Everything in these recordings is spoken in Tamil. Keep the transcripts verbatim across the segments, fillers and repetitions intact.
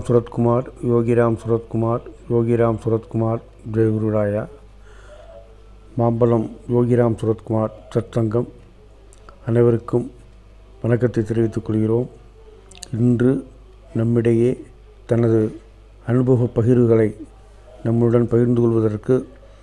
சுரத்குமார், யோகிராம் சுரத்குமார், யோகிராம் சுரத்குமார், ஜெயகுருராயா. மாம்பலம் யோகிராம் சுரத்குமார் சத்சங்கம் அனைவருக்கும் வணக்கத்தை தெரிவித்துக் கொள்கிறோம். இன்று நம்மிடையே தனது அனுபவ பகிர்வுகளை நம்முடன் பகிர்ந்து கொள்வதற்கு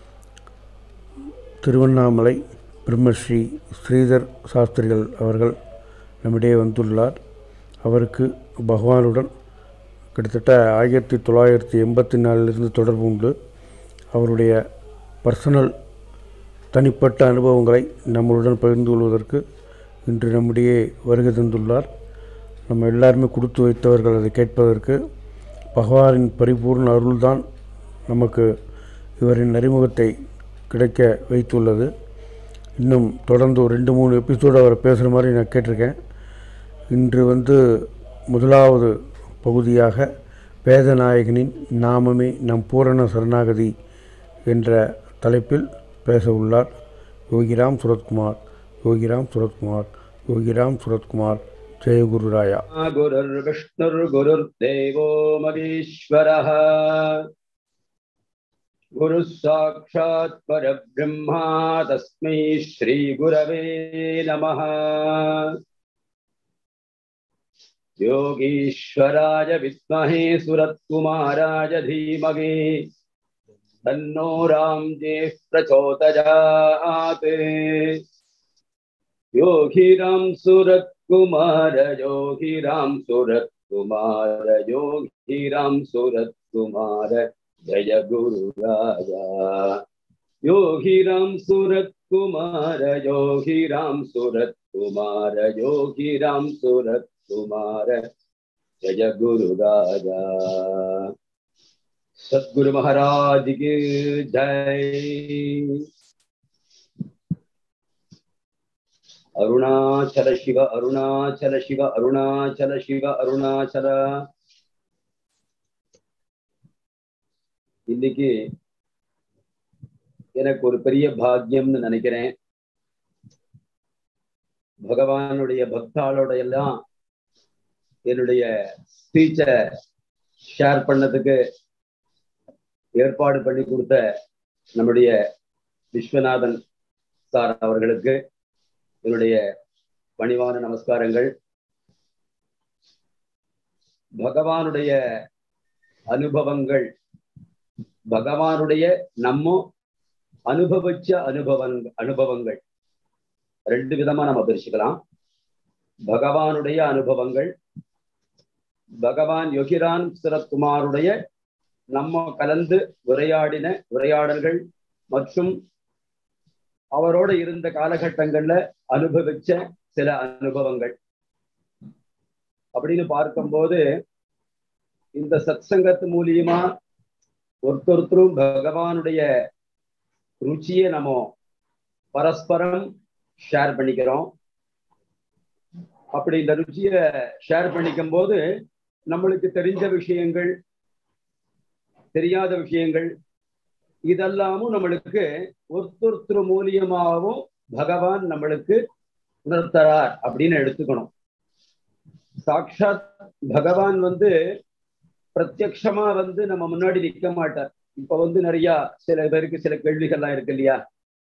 திருவண்ணாமலை பிரம்மஸ்ரீ ஸ்ரீதர் சாஸ்திரிகள் அவர்கள் நம்மிடையே வந்துள்ளார். அவருக்கு பகவானுடன் கிட்டத்தட்ட ஆயிரத்தி தொள்ளாயிரத்தி எண்பத்தி நாலிலிருந்து தொடர்பு உண்டு. அவருடைய பர்சனல் தனிப்பட்ட அனுபவங்களை நம்மளுடன் பகிர்ந்து கொள்வதற்கு இன்று நம்முடையே வருகை தந்துள்ளார். நம்ம எல்லாருமே கொடுத்து வைத்தவர்கள் அதை கேட்பதற்கு. பகவானின் பரிபூர்ண அருள்தான் நமக்கு இவரின் அறிமுகத்தை கிடைக்க வைத்துள்ளது. இன்னும் தொடர்ந்து ஒரு ரெண்டு மூணு எபிசோடு அவரை பேசுகிற மாதிரி நான் கேட்டிருக்கேன். இன்று வந்து முதலாவது பகுதியாக வேதநாயகனின் நாமமே நம் பூரண சரணாகதி என்ற தலைப்பில் பேச உள்ளார் யோகிராம் சுரத்குமார். யோகிராம் சுரத்குமார், யோகிராம் சுரத்குமார். ஜெயகுருராயா. குருர் விஷ்ணுர் குருர் தேவோ மகேஸ்வரः குரு சாக்ஷாத் பரபிரம்மா தஸ்மை ஸ்ரீ குரவே நமः. योगीश्वराय विद्महे सुरत्कुमाराय धीमहि तन्नो रामदेव प्रचोदयात्. योगी राम सुरत्कुमार, योगी राम सुरत्कुमार, योगी राम सुरत्कुमार, जय गुरु राजा. योगी राम सुरत्कुमार, योगी राम सुरत्कुमार, योगी राम सुरत कुमार, जय गुरु राजा. सद्गुरु महाराज की जय. अरुणाचल शिव, अरुणाचल शिव, अरुणाचल शिव, अरुणाचल. இன்னைக்கு எனக்கு ஒரு பெரிய பாக்கியம்னு நினைக்கிறேன். பகவானுடைய பக்தாளோட எல்லாம் என்னுடைய ஸ்பீச்சை ஷேர் பண்ணதுக்கு ஏற்பாடு பண்ணி கொடுத்த நம்முடைய விஸ்வநாதன் சார் அவர்களுக்கு என்னுடைய பணிவான நமஸ்காரங்கள். பகவானுடைய அனுபவங்கள், பகவானுடைய நம்ம அனுபவிச்ச அனுபவங்கள் அனுபவங்கள் ரெண்டு விதமா நம்ம பிரிச்சுக்கலாம். பகவானுடைய அனுபவங்கள், பகவான் யோகிராம் சுரத்குமாருடைய நம்ம கலந்து உரையாடின உரையாடல்கள் மற்றும் அவரோட இருந்த காலகட்டங்கள்ல அனுபவிச்ச சில அனுபவங்கள் அப்படின்னு பார்க்கும்போது இந்த சத்சங்கத்து மூலியமா ஒருத்தொருத்தரும் பகவானுடைய ருச்சியை நம்ம பரஸ்பரம் ஷேர் பண்ணிக்கிறோம். அப்படி இந்த ருச்சியை ஷேர் பண்ணிக்கும் போது நம்மளுக்கு தெரிஞ்ச விஷயங்கள், தெரியாத விஷயங்கள் இதெல்லாமும் நம்மளுக்கு ஒருத்தொருத்தர் மூலியமாகவும் பகவான் நம்மளுக்கு உணர்த்தறார் அப்படின்னு எடுத்துக்கணும். சாட்சாத் பகவான் வந்து பிரத்யக்ஷமா வந்து நம்ம முன்னாடி நிற்க மாட்டார். இப்ப வந்து நிறைய சில பேருக்கு சில கேள்விகள்லாம் இருக்கு இல்லையா.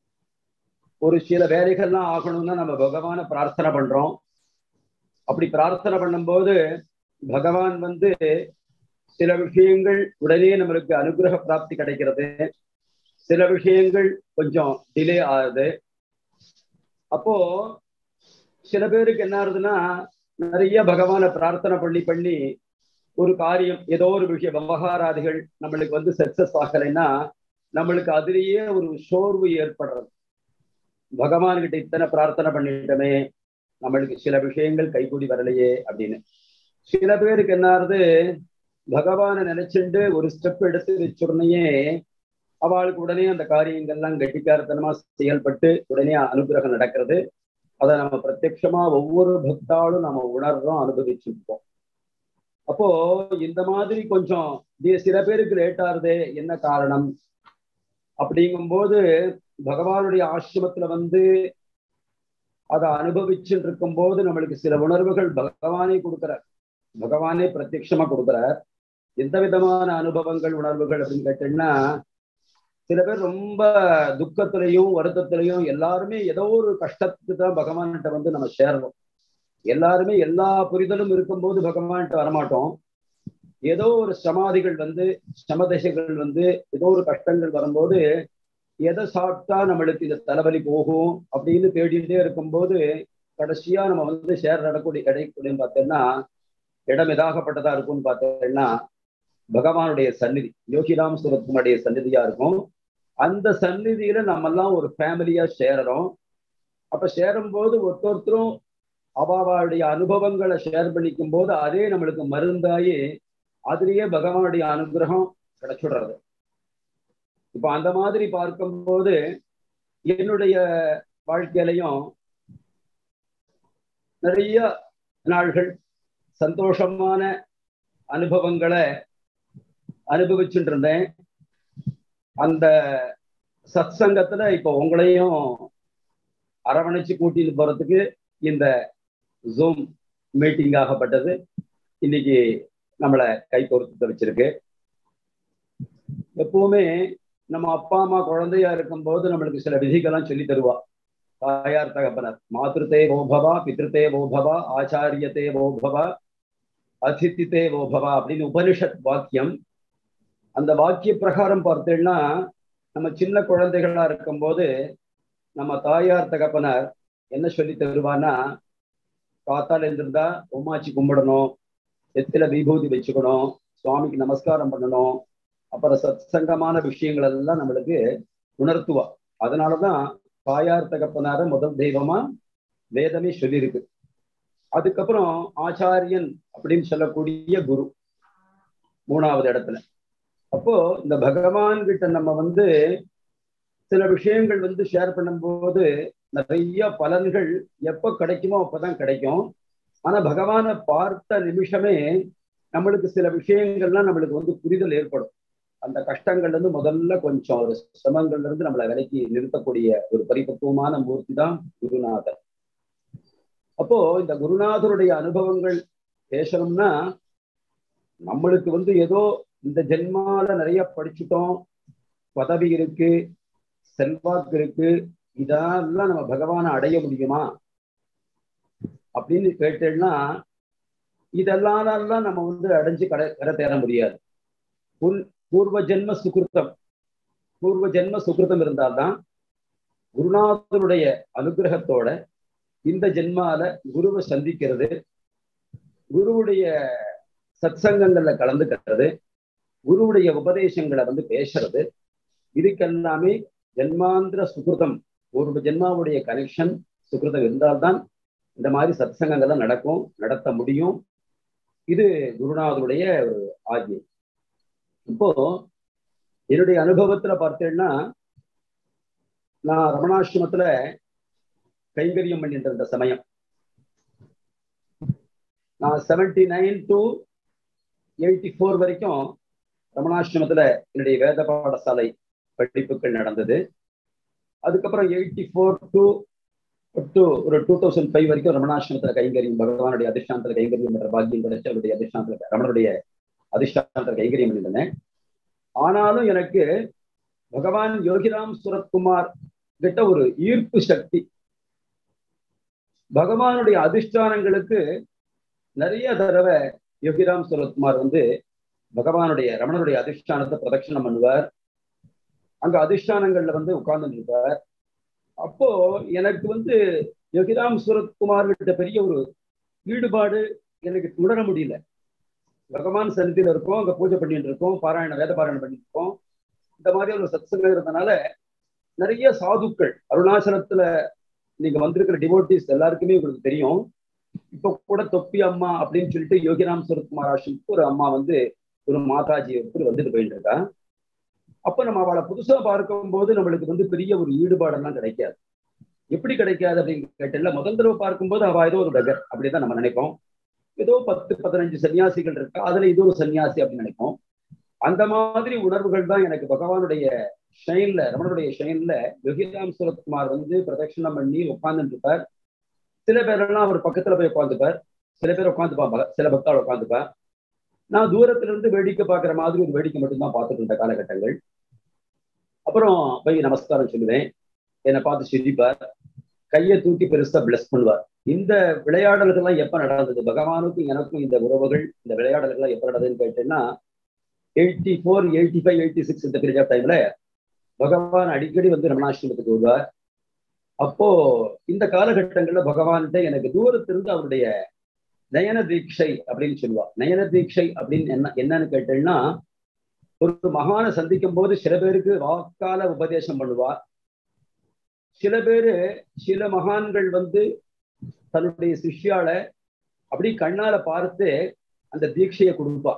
ஒரு சில வேலைகள்லாம் ஆகணும்னா நம்ம பகவானை பிரார்த்தனை பண்றோம். அப்படி பிரார்த்தனை பண்ணும்போது பகவான் வந்து சில விஷயங்கள் உடனே நம்மளுக்கு அனுகிரக பிராப்தி கிடைக்கிறது, சில விஷயங்கள் கொஞ்சம் டிலே ஆகுது. அப்போ சில பேருக்கு என்ன ஆகுதுன்னா, நிறைய பகவானை பிரார்த்தனை பண்ணி பண்ணி ஒரு காரியம் ஏதோ ஒரு விஷய விவகாராதிகள் நம்மளுக்கு வந்து சக்சஸ் ஆகலைன்னா நம்மளுக்கு அதுலேயே ஒரு சோர்வு ஏற்படுறது. பகவான்கிட்ட இத்தனை பிரார்த்தனை பண்ணிட்டோமே, நம்மளுக்கு சில விஷயங்கள் கைகூடி வரலையே அப்படின்னு. சில பேருக்கு என்ன ஆகுது, பகவானை நினைச்சுட்டு ஒரு ஸ்டெப் எடுத்து வச்சுடனேயே அவளுக்கு உடனே அந்த காரியங்கள்லாம் கெட்டிக்காரத்தனமா செயல்பட்டு உடனே அனுகிரகம் நடக்கிறது. அதை நம்ம பிரத்யட்சமா ஒவ்வொரு பக்தாலும் நம்ம உணர்றோம், அனுபவிச்சுருப்போம். அப்போ இந்த மாதிரி கொஞ்சம் சில பேருக்கு லேட் ஆகுது, என்ன காரணம் அப்படிங்கும்போது பகவானுடைய ஆசிரமத்துல வந்து அதை அனுபவிச்சுட்டு இருக்கும் போது நம்மளுக்கு சில உணர்வுகள் பகவானே கொடுக்கிறார், பகவானே பிரத்யட்சமா கொடுக்கிறார். எந்த விதமான அனுபவங்கள் உணர்வுகள் அப்படின்னு கேட்டீங்கன்னா, சில பேர் ரொம்ப துக்கத்திலையும் வருத்தத்திலையும் எல்லாருமே ஏதோ ஒரு கஷ்டத்துக்கு தான் பகவான்கிட்ட வந்து நம்ம சேரணும். எல்லாருமே எல்லா புரிதலும் இருக்கும்போது பகவான்கிட்ட வரமாட்டோம். ஏதோ ஒரு சமாதிகள் வந்து சமதசைகள் வந்து ஏதோ ஒரு கஷ்டங்கள் வரும்போது எதை சாப்பிட்டா நம்மளுக்கு இந்த தலைவலி போகும் அப்படின்னு தேடிட்டே இருக்கும்போது கடைசியா நம்ம வந்து சேர் நடக்கூடிய கிடைக்கூடியன்னு பார்த்தோம்னா இடம் எதாகப்பட்டதா இருக்கும்னு பார்த்தோம்னா பகவானுடைய சந்நிதி, யோகிராம் சுரத்குமாருடைய சந்நிதியா இருக்கும். அந்த சந்நிதியில நம்ம எல்லாம் ஒரு ஃபேமிலியா சேரறோம். அப்ப சேரும் போது ஒருத்தொருத்தரும் அவாவாளுடைய அனுபவங்களை ஷேர் பண்ணிக்கும் போது அதே நம்மளுக்கு மருந்தாயி அதுலயே பகவானுடைய அனுகிரகம் கிடைச்சுடுறது. இப்ப அந்த மாதிரி பார்க்கும்போது என்னுடைய வாழ்க்கையிலையும் நிறைய நாள்கள் சந்தோஷமான அனுபவங்களை அனுபவிச்சுட்டு இருந்தேன். அந்த சத் சங்கத்துல இப்ப உங்களையும் அரவணைச்சு கூட்டிட்டு போறதுக்கு இந்த ஜூம் மீட்டிங் ஆகப்பட்டது இன்னைக்கு நம்மளை கை பொறுத்து வச்சிருக்கு. எப்பவுமே நம்ம அப்பா அம்மா குழந்தையா இருக்கும் போது நம்மளுக்கு சில விதிகள்லாம் சொல்லி தருவா. தாயார் தகப்பனர் மாத்ருதே ஓபவா, பித்ருதே ஓபவா, ஆச்சாரியத்தே ஓபவா, அதிதித்தே ஓபவா அப்படின்னு உபனிஷத் வாக்கியம். அந்த வாக்கிய பிரகாரம் பார்த்தீங்கன்னா நம்ம சின்ன குழந்தைகளா இருக்கும்போது நம்ம தாயார் தகப்பனர் என்ன சொல்லி தருவான்னா, காத்தால இருந்திருந்தா உமாச்சி கும்பிடணும், எத்தில விபூதி வச்சுக்கணும், சுவாமிக்கு நமஸ்காரம் பண்ணணும், அப்புறம் சத் சங்கமான விஷயங்கள் எல்லாம் நம்மளுக்கு உணர்த்துவா. அதனாலதான் தாயார் தகப்பனார முதல் தெய்வமா வேதமே சொல்லியிருக்கு. அதுக்கப்புறம் ஆச்சாரியன் அப்படின்னு சொல்லக்கூடிய குரு மூணாவது இடத்துல. அப்போ இந்த பகவான் கிட்ட நம்ம வந்து சில விஷயங்கள் வந்து ஷேர் பண்ணும்போது நிறைய பலன்கள் எப்ப கிடைக்குமோ அப்பதான் கிடைக்கும். ஆனா பகவானை பார்த்த நிமிஷமே நம்மளுக்கு சில விஷயங்கள்லாம் நம்மளுக்கு வந்து புரிதல் ஏற்படும். அந்த கஷ்டங்கள்ல இருந்து முதல்ல கொஞ்சம் ஒரு சிரமங்கள்ல இருந்து நம்மளை விலக்கி நிறுத்தக்கூடிய ஒரு பரிபக்குவமான மூர்த்தி தான் குருநாதர். அப்போ இந்த குருநாதருடைய அனுபவங்கள் பேசணும்னா நம்மளுக்கு வந்து ஏதோ இந்த ஜென்மால நிறைய படிச்சுட்டோம், பதவி இருக்கு, செல்வாக்கு இருக்கு, இதெல்லாம் நம்ம பகவானை அடைய முடியுமா அப்படின்னு கேட்டேன்னா இதெல்லாம் நம்ம வந்து அடைஞ்சு கடை கரை தேர முடியாது. பூர்வ ஜென்ம சுகிருத்தம் பூர்வ ஜென்ம சுகிருத்தம் இருந்தால்தான் குருநாதருடைய அனுகிரகத்தோட இந்த ஜென்மால குருவை சந்திக்கிறது, குருவுடைய சத்சங்கங்கள்ல கலந்துக்கிறது, குருவுடைய உபதேசங்களை வந்து பேசுறது, இதுக்கெல்லாமே ஜென்மாந்திர சுகிருதம், பூர்வ ஜென்மாவுடைய கனெக்ஷன் சுகிருதம் இருந்தால்தான் இந்த மாதிரி சத்சங்கங்கள்லாம் நடக்கும், நடத்த முடியும். இது குருநாதருடைய ஒரு ஆஜ்ஞை. இப்போ என்னுடைய அனுபவத்துல பார்த்தேன்னா நான் ரமணாசிரமத்துல கைங்கரியம் பண்ணிட்டு இருந்த சமயம், நான் seventy nine to eighty four வரைக்கும் ரமணாசிரமத்துல என்னுடைய வேத பாடசாலை படிப்புகள் நடந்தது. அதுக்கப்புறம் எயிட்டி ஃபோர் டு டு ஒரு டூ தௌசண்ட் ஃபைவ் வரைக்கும் ரமணாசிரமத்துல கைங்கரியம், பகவானுடைய அதிஷ்டானத்துல கைங்கரியம் என்ற பாக்கியம் கிடைச்ச அவருடைய அதிஷ்டானத்துல ரமணனுடைய அதிஷ்டானத்துல கைங்கரியம் பண்ணியிருந்தேன். ஆனாலும் எனக்கு பகவான் யோகிராம் சுரத்குமார் கிட்ட ஒரு ஈர்ப்பு சக்தி, பகவானுடைய அதிஷ்டானங்களுக்கு நிறைய தடவை யோகிராம் சுரத்குமார் வந்து பகவானுடைய ரமணனுடைய அதிஷ்டானத்தை பிரதட்சணம் பண்ணுவார், அங்க அதிஷ்டானங்கள்ல வந்து உட்கார்ந்து இருப்பார். அப்போ எனக்கு வந்து யோகிராம் சுரத்குமார் கிட்ட பெரிய ஒரு ஈடுபாடு எனக்கு உணர முடியல. பகவான் சன்னிதியில இருக்கோம், அங்க பூஜை பண்ணிட்டு இருக்கோம், பாராயணம் வேத பாராயணம் பண்ணிட்டு இருக்கோம், இந்த மாதிரி ஒரு சத்சங்கம் இருந்தனால நிறைய சாதுக்கள் அருணாச்சலத்துல நீங்க வந்திருக்கிற டிவோட்டிஸ் எல்லாருக்குமே உங்களுக்கு தெரியும். இப்போ கூட தொப்பி அம்மா அப்படின்னு சொல்லிட்டு யோகிராம் சுரத்குமார் ஆசிரமத்துக்கு ஒரு அம்மா வந்து ஒரு மாதாஜி ஒருத்தர் வந்துட்டு போயிட்டு இருக்கா. அப்ப நம்ம அவளை புதுசா பார்க்கும் போது நம்மளுக்கு வந்து பெரிய ஒரு ஈடுபாடெல்லாம் கிடைக்காது. எப்படி கிடைக்காது அப்படின்னு கேட்டல, முதல் தடவை பார்க்கும்போது அவ ஏதோ ஒரு பெகர் அப்படிதான் நம்ம நினைப்போம். ஏதோ பத்து பதினஞ்சு சன்னியாசிகள் இருக்கா, அதுல இது ஒரு சன்னியாசி அப்படின்னு நினைப்போம். அந்த மாதிரி உணர்வுகள் தான் எனக்கு பகவானுடைய ஷைன்ல, ரமணனுடைய ஷைன்ல யோகிராம் சுரத்குமார் வந்து பிரதட்சணம் பண்ணி உட்கார்ந்துட்டு இருப்பார். சில பேரெல்லாம் அவர் பக்கத்துல போய் உட்காந்துப்பார், சில பேர் உட்காந்துப்பாங்க, சில பக்தாள் உட்காந்துப்பார். நான் தூரத்துல இருந்து வேடிக்கை பார்க்குற மாதிரி ஒரு வேடிக்கை மட்டும்தான் பார்த்துட்டு இருந்த காலகட்டங்கள். அப்புறம் போய் நமஸ்காரம் சொல்லுவேன், என்னை பார்த்து சிரிப்பார், கையை தூக்கி பெருசா பிளஸ் பண்ணுவார். இந்த விளையாடல்கள்லாம் எப்ப நடந்தது, பகவானுக்கும் எனக்கும் இந்த உறவுகள், இந்த விளையாடல்கள்லாம் எப்ப நடந்ததுன்னு கேட்டேன்னா eighty four eighty five eighty six இந்த பீரியட் ஆஃப் டைம்ல பகவான் அடிக்கடி வந்து ரமணாசிரமத்துக்கு வருவார். அப்போ இந்த காலகட்டங்கள்ல பகவான்கிட்ட எனக்கு தூரத்திலிருந்து அவருடைய நயன தீட்சை அப்படின்னு சொல்லுவா. நயன தீட்சை அப்படின்னு என்ன என்னன்னு கேட்டேன்னா, ஒரு மகானை சந்திக்கும் போது சில பேருக்கு வாக்கால உபதேசம் பண்ணுவா, சில பேரு சில மகான்கள் வந்து தன்னுடைய சிஷ்யால அப்படி கண்ணால பார்த்து அந்த தீட்சையை கொடுப்பா.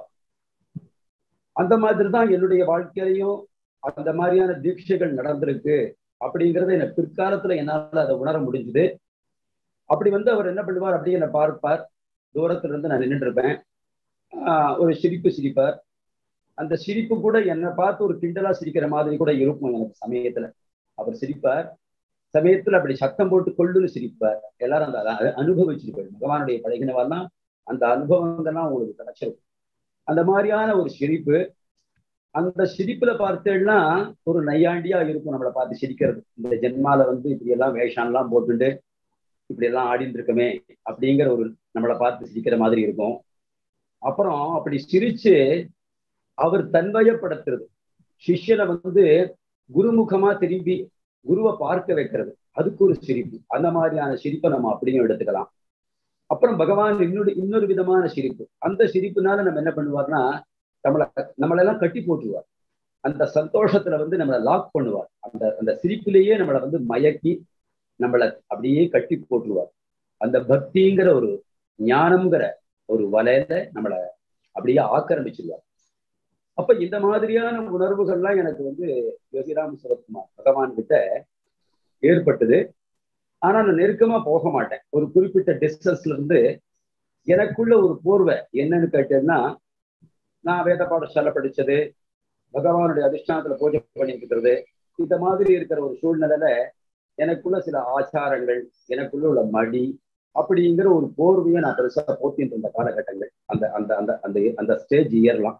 அந்த மாதிரி தான் என்னுடைய வாழ்க்கையிலையும் அந்த மாதிரியான தீட்சைகள் நடந்திருக்கு அப்படிங்கிறத எனக்கு பிற்காலத்துல என்னால் அதை உணர முடிஞ்சுது. அப்படி வந்து அவர் என்ன பண்ணுவார், அப்படி என்னை பார்ப்பார், தூரத்துல இருந்து நான் நின்றுட்டு இருப்பேன், ஆஹ் ஒரு சிரிப்பு சிரிப்பார். அந்த சிரிப்பு கூட என்னை பார்த்து ஒரு கிண்டலா சிரிக்கிற மாதிரி கூட இருக்கும் எனக்கு சமயத்துல. அவர் சிரிப்பார், சமயத்துல அப்படி சத்தம் போட்டு கொள்ளுன்னு சிரிப்பார். எல்லாரும் அந்த அனுபவிச்சிருப்பாரு, பகவானுடைய பழகினவெல்லாம் அந்த அனுபவங்கள்லாம் உங்களுக்கு கிடைச்சிருக்கும். அந்த மாதிரியான ஒரு சிரிப்பு, அந்த சிரிப்புல பார்த்தேன்னா ஒரு நையாண்டியா இருக்கும் நம்மளை பார்த்து சிரிக்கிறது. இந்த ஜென்மால வந்து இப்படி எல்லாம் வேஷான்லாம் போட்டுட்டு இப்படி எல்லாம் ஆடிட்டு இருக்கமே அப்படிங்கிற ஒரு நம்மளை பார்த்து சிரிக்கிற மாதிரி இருக்கும். அப்புறம் அப்படி சிரிச்சு அவர் தன்வயப்படுத்துறது, சிஷ்யனை வந்து குருமுகமா திரும்பி குருவை பார்க்க வைக்கிறது, அதுக்கு ஒரு சிரிப்பு. அந்த மாதிரியான சிரிப்பை நம்ம அப்படியும் எடுத்துக்கலாம். அப்புறம் பகவான் இன்னொரு இன்னொரு விதமான சிரிப்பு. அந்த சிரிப்புனால நம்ம என்ன பண்ணுவார்னா, நம்மளை நம்மளெல்லாம் கட்டி போட்டுருவார். அந்த சந்தோஷத்துல வந்து நம்மளை லாக் பண்ணுவார். அந்த அந்த சிரிப்பிலேயே நம்மளை வந்து மயக்கி நம்மளை அப்படியே கட்டி போட்டுருவார். அந்த பக்திங்கிற ஒரு ஞானம்ங்கிற ஒரு வலையில நம்மளை அப்படியே ஆக்கிரமிச்சிருவார். அப்ப இந்த மாதிரியான உணர்வுகள்லாம் எனக்கு வந்து யோகிராம் சுரத்குமார் பகவான் கிட்ட ஏற்பட்டது. ஆனா நான் நெருக்கமா போக மாட்டேன். ஒரு குறிப்பிட்ட டிஸ்டன்ஸ்ல இருந்து எனக்குள்ள ஒரு போர்வை என்னன்னு கேட்டேன்னா, நான் வேத பாடசாலை படிச்சது, பகவானுடைய அதிஷ்டானத்துல பூஜை பண்ணிட்டு இருக்கிறது, இந்த மாதிரி இருக்கிற ஒரு சூழ்நிலையில எனக்குள்ள சில ஆச்சாரங்கள், எனக்குள்ள உள்ள மடி அப்படிங்கிற ஒரு போர்வையை நான் பெருசா போத்திட்டு இருந்த காலகட்டங்கள் அந்த அந்த அந்த அந்த அந்த ஸ்டேஜ் இயர்லாம்.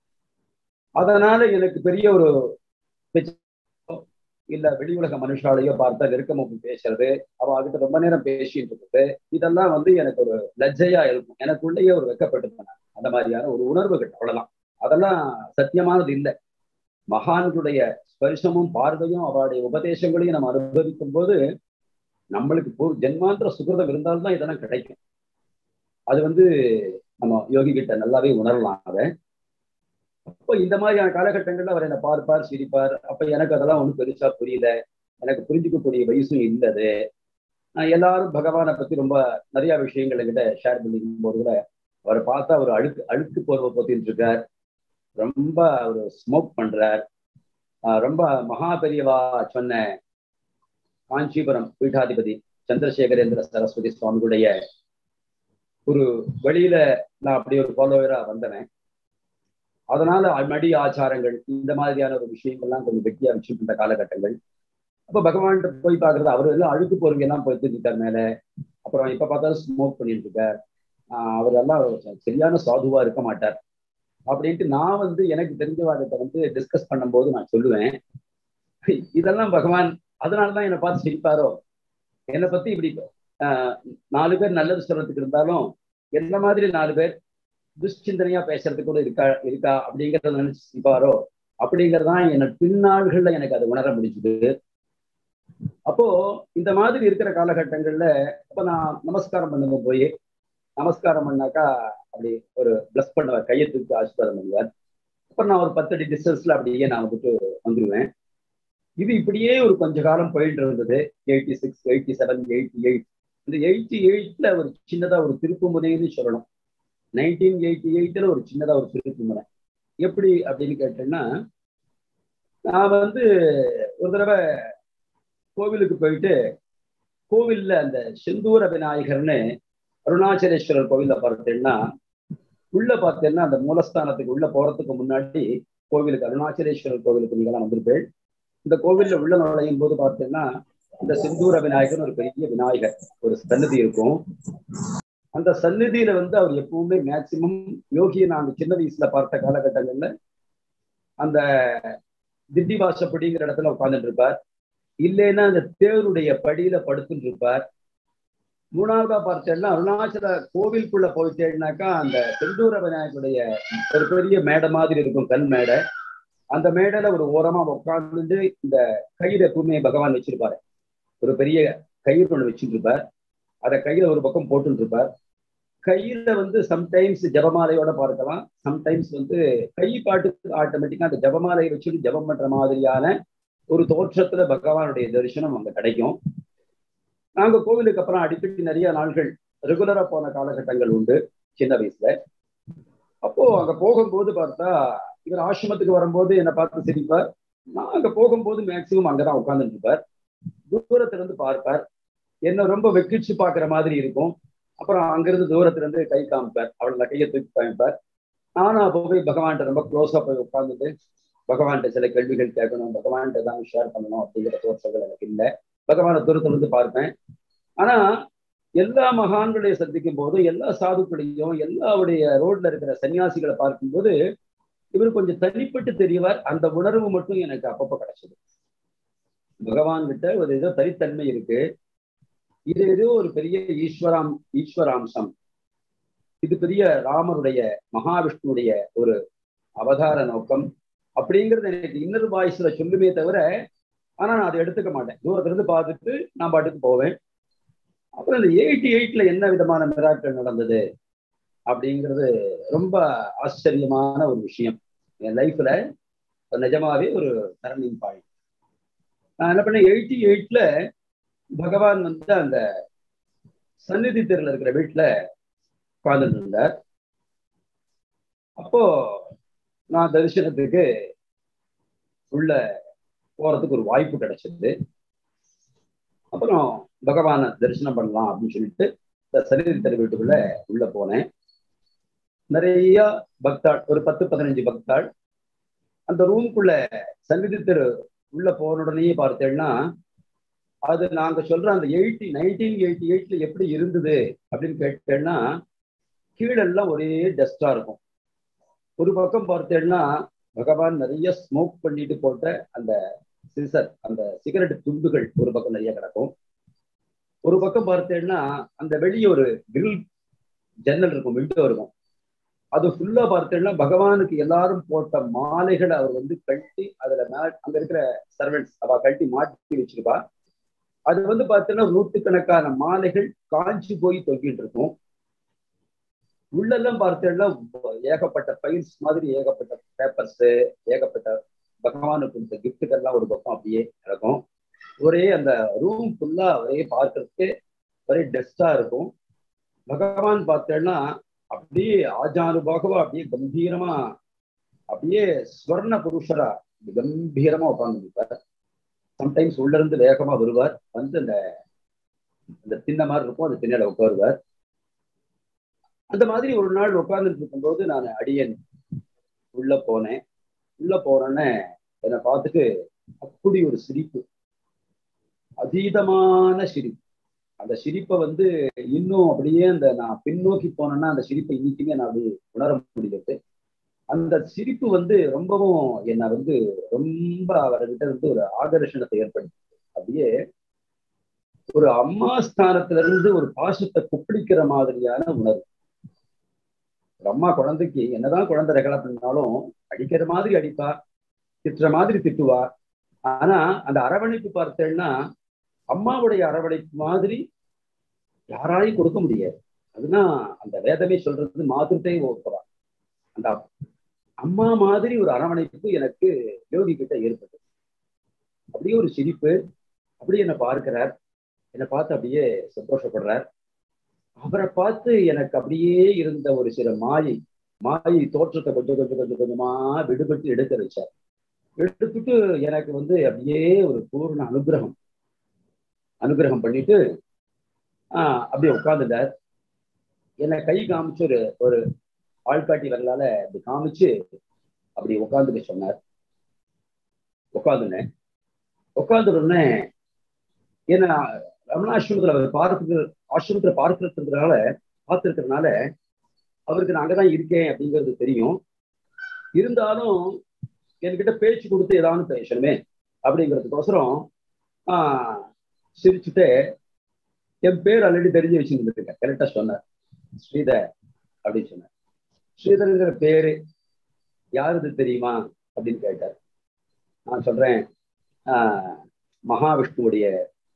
அதனால எனக்கு பெரிய ஒரு இல்ல வெளி உலக மனுஷாலையோ பார்த்தா நெருக்கமாக பேசுறது, அவ கிட்ட ரொம்ப நேரம் பேசிட்டு இருக்குது, இதெல்லாம் வந்து எனக்கு ஒரு லஜ்ஜையா இருக்கும். எனக்குள்ளேயே ஒரு வெக்கப்பட்டிருந்தேன். அந்த மாதிரியான ஒரு உணர்வுகள், அவ்வளவுதான். அதெல்லாம் சத்தியமானது இல்லை. மகான்களுடைய ஸ்பர்சமும் பார்வையும் அவருடைய உபதேசங்களையும் நம்ம அனுபவிக்கும் போது நம்மளுக்கு ஒரு ஜென்மாந்திர சுகிருதம் இருந்தால்தான் இதெல்லாம் கிடைக்கும். அது வந்து நம்ம யோகி கிட்ட நல்லாவே உணரலாம் அதை. அப்போ இந்த மாதிரியான காலகட்டங்கள்ல அவர் என்னை பார்ப்பார், சிரிப்பார். அப்ப எனக்கு அதெல்லாம் ஒன்றும் பெருசா புரியல, எனக்கு புரிஞ்சுக்கக்கூடிய வயசும் இல்லது. எல்லாரும் பகவானை பத்தி ரொம்ப நிறைய விஷயங்கள் என்கிட்ட ஷேர் பண்ணிக்கும் போது கூட அவரை பார்த்தா ஒரு அழுக்கு அழுக்கு போர்வை போத்திட்டு இருக்கார், ரொம்ப ஒரு ஸ்மோக் பண்றார். ரொம்ப மகா பெரியவா சொன்ன காஞ்சிபுரம் பீட்டாதிபதி சந்திரசேகரேந்திர சரஸ்வதி சுவாமிகளுடைய ஒரு வழியில நான் அப்படி ஒரு ஃபாலோவரா வந்தவன். அதனால மடி ஆச்சாரங்கள் இந்த மாதிரியான ஒரு விஷயங்கள்லாம் கொஞ்சம் வெட்டியா வச்சுட்டு இருந்த காலகட்டங்கள். அப்ப பகவான்கிட்ட போய் பார்க்கறது, அவரு எல்லாம் அழுக்கு போர்வையெல்லாம் போயிட்டு இருக்கார் மேல. அப்புறம் இப்ப பார்த்தாலும் ஸ்மோக் பண்ணிட்டு இருக்கார். ஆஹ் அவர் எல்லாம் சரியான சாதுவா இருக்க மாட்டார் அப்படின்ட்டு நான் வந்து எனக்கு தெரிஞ்சவாதத்தை வந்து டிஸ்கஸ் பண்ணும்போது நான் சொல்லுவேன், இதெல்லாம் பகவான் அதனாலதான் என்னை பார்த்து சிரிப்பாரோ, என்னை பத்தி இப்படி ஆஹ் நாலு பேர் நல்லது சொல்றதுக்கு இருந்தாலும் என்ன மாதிரி நாலு பேர் துஷ்சிந்தனையா பேசுறதுக்கு கூட இருக்கா இருக்கா அப்படிங்கிறத நினைச்சுப்பாரோ அப்படிங்கிறதான் எனக்கு பின்னாள்கள்ல எனக்கு அதை உணர முடிஞ்சுது. அப்போ இந்த மாதிரி இருக்கிற காலகட்டங்கள்ல அப்ப நான் நமஸ்காரம் பண்ணுங்க போய் நமஸ்காரம் பண்ணாக்கா அப்படி ஒரு பிளஸ் பண்ணுவார், கையை தூக்கி ஆசீர்வாதம் பண்ணுவார். அப்புறம் நான் ஒரு பத்து அடி டிஸ்டன்ஸ்ல அப்படியே நான் வந்துட்டு வந்துடுவேன். இது இப்படியே ஒரு கொஞ்ச காலம் போயிட்டு இருந்தது. Eighty six eighty seven eighty eight இந்த எயிட்டி எயிட்ல ஒரு சின்னதா ஒரு திருப்பு முனைன்னு சொல்லணும். நைன்டீன் எயிட்டி எயிட்ல ஒரு சின்னதா ஒரு திருப்பு முனை எப்படி அப்படின்னு கேட்டேன்னா, நான் வந்து ஒரு தடவை கோவிலுக்கு போயிட்டு கோவில்ல அந்த செந்தூர விநாயகர்னு அருணாச்சலேஸ்வரர் கோவில்ல பார்த்தேன்னா, உள்ள பார்த்தேன்னா அந்த மூலஸ்தானத்துக்கு உள்ள போறதுக்கு முன்னாடி கோவிலுக்கு அருணாச்சலேஸ்வரர் கோவிலுக்கு நீங்களாம் வந்திருப்பேன். இந்த கோவில்ல உள்ள நுழையும் போது பார்த்தேன்னா இந்த செந்தூர விநாயகர் ஒரு பெரிய விநாயகர் ஒரு சன்னதி இருக்கும். அந்த சந்நிதியில வந்து அவர் எப்பவுமே மேக்சிமம் யோகியை நாங்க சின்ன வயசுல பார்த்த காலகட்டங்கள்ல அந்த திண்டிவாசப்படிங்கிற இடத்துல உட்கார்ந்துட்டு இருப்பார். இல்லைன்னா அந்த தேவருடைய படியில படுத்துட்டு இருப்பார். மூணாவதா பார்த்தேன்னா அருணாச்சல கோவிலுக்குள்ள போயிட்டேன்னாக்கா அந்த செந்தூர விநாயகருடைய ஒரு பெரிய மேடை மாதிரி இருக்கும், கல் மேடை. அந்த மேடையில ஒரு ஓரமா உட்கார்ந்து இந்த கயிறு எப்பவுமே பகவான் வச்சிருப்பாரு. ஒரு பெரிய கயிறு ஒண்ணு வச்சுட்டு இருப்பார். அதை கையில ஒரு பக்கம் போட்டு இருப்பார். கையில வந்து சம்டைம்ஸ் ஜபமாலையோட பார்க்கலாம், சம்டைம்ஸ் வந்து கை பாட்டுக்கு ஆட்டோமேட்டிக்கா அந்த ஜபமாலையை வச்சுட்டு ஜபம் பண்ற மாதிரியான ஒரு தோற்றத்துல பகவானுடைய தரிசனம் அங்க கிடைக்கும். நாங்க கோவிலுக்கு அப்புறம் அடிக்கடி நிறைய நாள்கள் ரெகுலரா போன காலகட்டங்கள் உண்டு சின்ன வயசுல. அப்போ அங்க போகும்போது பார்த்தா இவர் ஆசிரமத்துக்கு வரும்போது என்னை பார்த்து சிரிப்பார். நான் அங்க போகும்போது மேக்சிமம் அங்கதான் உட்கார்ந்துட்டு இருப்பார். தூரத்துல இருந்து பார்ப்பார். என்ன ரொம்ப வெக்கிச்சு பாக்குற மாதிரி இருக்கும். அப்புறம் அங்கிருந்து தூரத்துல இருந்து கை காமிப்பார். அவளோட கையை தூக்கி காமிப்பார். நானும் அப்போ போய் பகவான்கிட்ட ரொம்ப க்ளோஸா போய் உட்கார்ந்துட்டு பகவான்கிட்ட சில கேள்விகள் கேட்கணும், பகவான்கிட்ட தான் ஷேர் பண்ணணும் அப்படிங்கிற தோற்றங்கள் எனக்கு இல்லை. பகவானை தூரத்துல இருந்து பார்ப்பேன். ஆனா எல்லா மகான்களையும் சந்திக்கும் போதும் எல்லா சாதுக்களையும் எல்லாருடைய ரோட்ல இருக்கிற சன்னியாசிகளை பார்க்கும்போது இவர் கொஞ்சம் தனிப்பட்டு தெரியவார். அந்த உணர்வு மட்டும் எனக்கு அப்பப்போ கிடைச்சது. பகவான் கிட்ட ஒரு ஏதோ தனித்தன்மை இருக்கு. இது ஏதோ ஒரு பெரிய ஈஸ்வராம் ஈஸ்வராம்சம். இது பெரிய ராமருடைய மகாவிஷ்ணுடைய ஒரு அவதார நோக்கம் அப்படிங்கிறது எனக்கு இன்னொரு வாய்ஸ்ல சொல்லுமே தவிர, ஆனா நான் அதை எடுத்துக்க மாட்டேன். தூரத்துல இருந்து பார்த்துட்டு நான் பாட்டுக்கு போவேன். அப்புறம் இந்த எயிட்டி எயிட்ல என்ன விதமான மிராக்கள் நடந்தது அப்படிங்கிறது ரொம்ப ஆச்சரியமான ஒரு விஷயம். என் லைஃப்ல நிஜமாவே ஒரு டர்னிங் பாயிண்ட். நான் என்ன பண்ணேன், எயிட்டி எயிட்ல பகவான் வந்து அந்த சந்நிதி தெருல இருக்கிற வீட்டுல உட்கார்ந்துட்டு இருந்தார். அப்போ நான் தரிசனத்துக்கு உள்ள போறதுக்கு ஒரு வாய்ப்பு கிடைச்சது. அப்புறம் பகவானை தரிசனம் பண்ணலாம் அப்படின்னு சொல்லிட்டு இந்த சந்நிதி தெரு வீட்டுக்குள்ள உள்ள போனேன். நிறைய பக்தாள், ஒரு பத்து பதினஞ்சு பக்தாள் அந்த ரூம்குள்ள சந்நிதி தெரு உள்ள போன உடனே பார்த்தேன்னா அது நாங்க சொல்ற அந்த எயிட்டி நைன்டீன் எயிட்டி எயிட்ல எப்படி இருந்தது அப்படின்னு கேட்டேன்னா கீழெல்லாம் ஒரே டஸ்டா இருக்கும். ஒரு பக்கம் பார்த்தேன்னா பகவான் நிறைய ஸ்மோக் பண்ணிட்டு போட்ட அந்த சிசர் அந்த சிகரெட் துண்டுகள் ஒரு பக்கம் நிறைய கிடக்கும். ஒரு பக்கம் பார்த்தேன்னா அந்த வெளியே ஒரு கிரில் ஜன்னல் இருக்கும், விண்டோ இருக்கும். அது ஃபுல்லா பார்த்தேன்னா பகவானுக்கு எல்லாரும் போட்ட மாலைகளை அவர் வந்து கட்டி அதுல அங்க இருக்கிற சர்வெண்ட்ஸ் அவ கட்டி மாட்டி வச்சிருப்பா. அது வந்து பார்த்தீங்கன்னா நூற்றுக்கணக்கான மாலைகள் காஞ்சி போய் தொங்கிட்டு இருக்கும். உள்ளெல்லாம் பார்த்தேன்னா ஏகப்பட்ட ஃபைல்ஸ் மாதிரி ஏகப்பட்ட பேப்பர்ஸ், ஏகப்பட்ட பகவானுக்கு கொடுத்த கிஃப்ட்டுகள்லாம் ஒரு பக்கம் அப்படியே கிடக்கும். ஒரே அந்த ரூம் ஃபுல்லா ஒரே பார்க்கறதுக்கு ஒரே டஸ்டா இருக்கும். பகவான் பார்த்தேன்னா அப்படியே ஆஜானுபாகவா அப்படியே கம்பீரமா அப்படியே ஸ்வர்ண புருஷரா கம்பீரமா உட்கார்ந்துருப்பார். சம்டைம்ஸ் உள்ள இருந்து வேகமா வருவார், வந்து அந்த அந்த திண்ண மாதிரி இருக்கும், அந்த திண்ணையில உட்காருவார். அந்த மாதிரி ஒரு நாள் உட்கார்ந்துட்டு இருக்கும்போது நான் அடியன் உள்ள போனேன். உள்ள போனோன்னே என்னை பார்த்துட்டு அப்படி ஒரு சிரிப்பு, அதீதமான சிரிப்பு. அந்த சிரிப்பை வந்து இன்னும் அப்படியே அந்த நான் பின்னோக்கி போனேன்னா அந்த சிரிப்பை இன்னைக்குமே நான் அப்படி உணர முடிகிறது. அந்த சிரிப்பு வந்து ரொம்பவும் என்னை வந்து ரொம்ப அவர்கிட்ட இருந்து ஒரு ஆகர்ஷணத்தை ஏற்படுத்தி அப்படியே ஒரு அம்மா ஸ்தானத்துல இருந்து ஒரு பாசத்தை குப்பிடிக்கிற மாதிரியான உணர்வு. ஒரு அம்மா குழந்தைக்கு என்னதான் குழந்தை ரெகலை பண்ணாலும் அடிக்கிற மாதிரி அடிப்பா, திட்டுற மாதிரி திட்டுவா. ஆனா அந்த அரவணைப்பு பார்த்தேன்னா அம்மாவுடைய அரவணைப்பு மாதிரி யாராலையும் கொடுக்க முடியாது. அதுதான் அந்த வேதமே சொல்றது, மாதிரிட்டே ஓப்பரா. அந்த அம்மா மாதிரி ஒரு அரவணைப்பு எனக்கு யோகி கிட்ட ஏற்பட்டது. அப்படியே ஒரு சிரிப்பு, அப்படியே என்னை பார்க்கிறார், என்னை பார்த்து அப்படியே சந்தோஷப்படுறார். அவரை பார்த்து எனக்கு அப்படியே இருந்த ஒரு சில மாயை மாயை தோற்றத்தை கொஞ்சம் கொஞ்சம் கொஞ்சம் கொஞ்சமா விடுபட்டு எடுக்க வச்சார். எடுத்துட்டு எனக்கு வந்து அப்படியே ஒரு பூர்ண அனுகிரகம் அனுகிரகம் பண்ணிட்டு ஆஹ் அப்படியே உட்கார்ந்துட்டார். என்னை கை காமிச்சு ஒரு ஒரு ஆள்காட்டி வரலால அப்படி காமிச்சு அப்படி உட்காந்துக்க சொன்னார். உட்காந்துனேன். உட்காந்துருன்னே என்ன ரமணாசிரமத்துல அவர் பார்க்க ஆசிரமத்துல பார்க்கிறதுனால பார்த்துருக்கிறதுனால அவருக்கு நான் அங்கதான் இருக்கேன் அப்படிங்கிறது தெரியும். இருந்தாலும் என்கிட்ட பேச்சு கொடுத்து ஏதாவது பேசணுமே அப்படிங்கிறதுக்கோசரம் ஆஹ் சிரிச்சுட்டு என் பேர் ஆல்ரெடி தெரிஞ்சு வச்சுருந்துருக்கேன். கரெக்டா சொன்னார், ஸ்ரீதர் அப்படின்னு சொன்னார். ஸ்ரீதர்ங்கிற பேரு யாருது தெரியுமா அப்படின்னு கேட்டார். நான் சொல்றேன் ஆஹ் மகாவிஷ்ணுவுடைய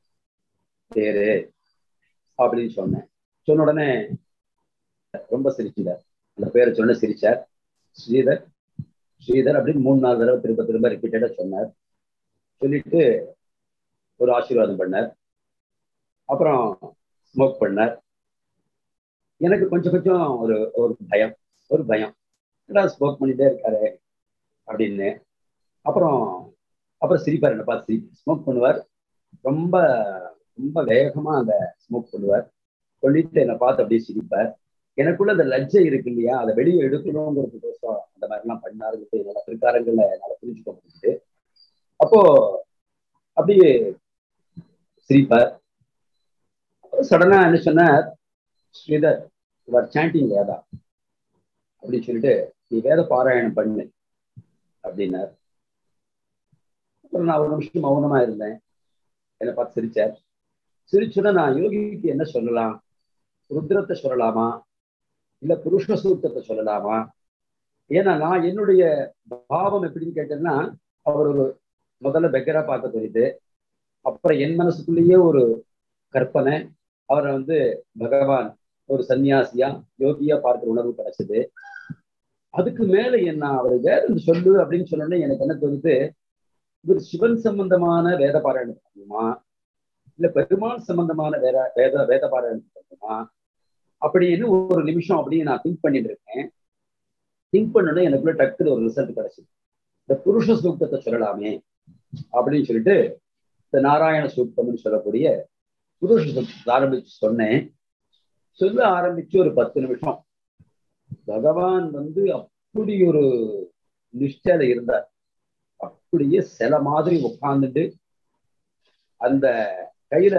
பேரு அப்படின்னு சொன்னேன். சொன்ன உடனே ரொம்ப சிரிச்சார். அந்த பேரை சொன்ன சிரிச்சார். ஸ்ரீதர் ஸ்ரீதர் அப்படின்னு மூணு நாலு தடவை திரும்ப திரும்ப ரிப்பீட்டடா சொன்னார். சொல்லிட்டு ஒரு ஆசீர்வாதம் பண்ணார். அப்புறம் ஸ்மோக் பண்ணார். எனக்கு கொஞ்சம் கொஞ்சம் ஒரு ஒரு பயம் ஒரு பயம் ஸ்மோக் பண்ணிட்டே இருக்காரு அப்படின்னு. அப்புறம் அப்புறம் சிரிப்பார், என்ன பார்த்து சிரி ஸ்மோக் பண்ணுவார். ரொம்ப ரொம்ப வேகமா அந்த ஸ்மோக் பண்ணுவார். சொல்லிட்டு என்னை பார்த்து அப்படியே சிரிப்பார். எனக்குள்ள அந்த லஜ்ஜை இருக்கு இல்லையா, அதை வெளியே எடுக்கணுங்கிறதுக்கோசம் அந்த மாதிரிலாம் பண்ணாருங்கிறது என்னோட பிற்காலங்கள்ல என்னால் புரிஞ்சுக்க முடியுது. அப்போ அப்படியே சிரிப்பார். சடனா என்ன சொன்னார், ஸ்ரீதர் யுவர் சாண்டிங் வேதா அப்படின்னு சொல்லிட்டு நீ வேத பாராயணம் பண்ணு அப்படின்னார். அப்புறம் நான் ஒரு நிமிஷம் மௌனமா இருந்தேன். என்னை பார்த்து சிரிச்சார். சிரிச்சுன்னா நான் யோகிக்கு என்ன சொல்லலாம், ருத்ரத்தை சொல்லலாமா இல்ல புருஷ சூக்தத்தை சொல்லலாமா? ஏன்னா நான் என்னுடைய பாவம் எப்படின்னு கேட்டேன்னா, அவர் ஒரு முதல்ல பெக்கரா பார்க்க தெரியுது. அப்புறம் என் மனசுக்குள்ளேயே ஒரு கற்பனை, அவரை வந்து பகவான் ஒரு சன்னியாசியா யோகியா பார்க்கிற உணர்வு கிடைச்சது. அதுக்கு மேல என்ன அவர் வேற சொல்லு அப்படின்னு சொன்னோடனே எனக்கு என்ன தோணுது, இவர் சிவன் சம்பந்தமான வேத பாராயணம் பண்ணுமா இல்ல பெருமாள் சம்பந்தமான வேற வேத வேத பாராயணம் பண்ணுமா அப்படின்னு ஒரு நிமிஷம் அப்படியே நான் திங்க் பண்ணிட்டு இருக்கேன். திங்க் பண்ணோன்னே எனக்குள்ள டக்குனு ஒரு ரிசல்ட் கிடைச்சது. இந்த புருஷ சூக்தத்தை சொல்லலாமே அப்படின்னு சொல்லிட்டு இந்த நாராயண சூக்தம்னு சொல்லக்கூடிய புருஷ சூக்தத்தை ஆரம்பிச்சு சொன்னேன். சொல்ல ஆரம்பிச்சு ஒரு பத்து நிமிஷம் பகவான் வந்து அப்படி ஒரு நிஷ்டையில இருந்தார். அப்படியே சில மாதிரி உட்கார்ந்துட்டு அந்த கையில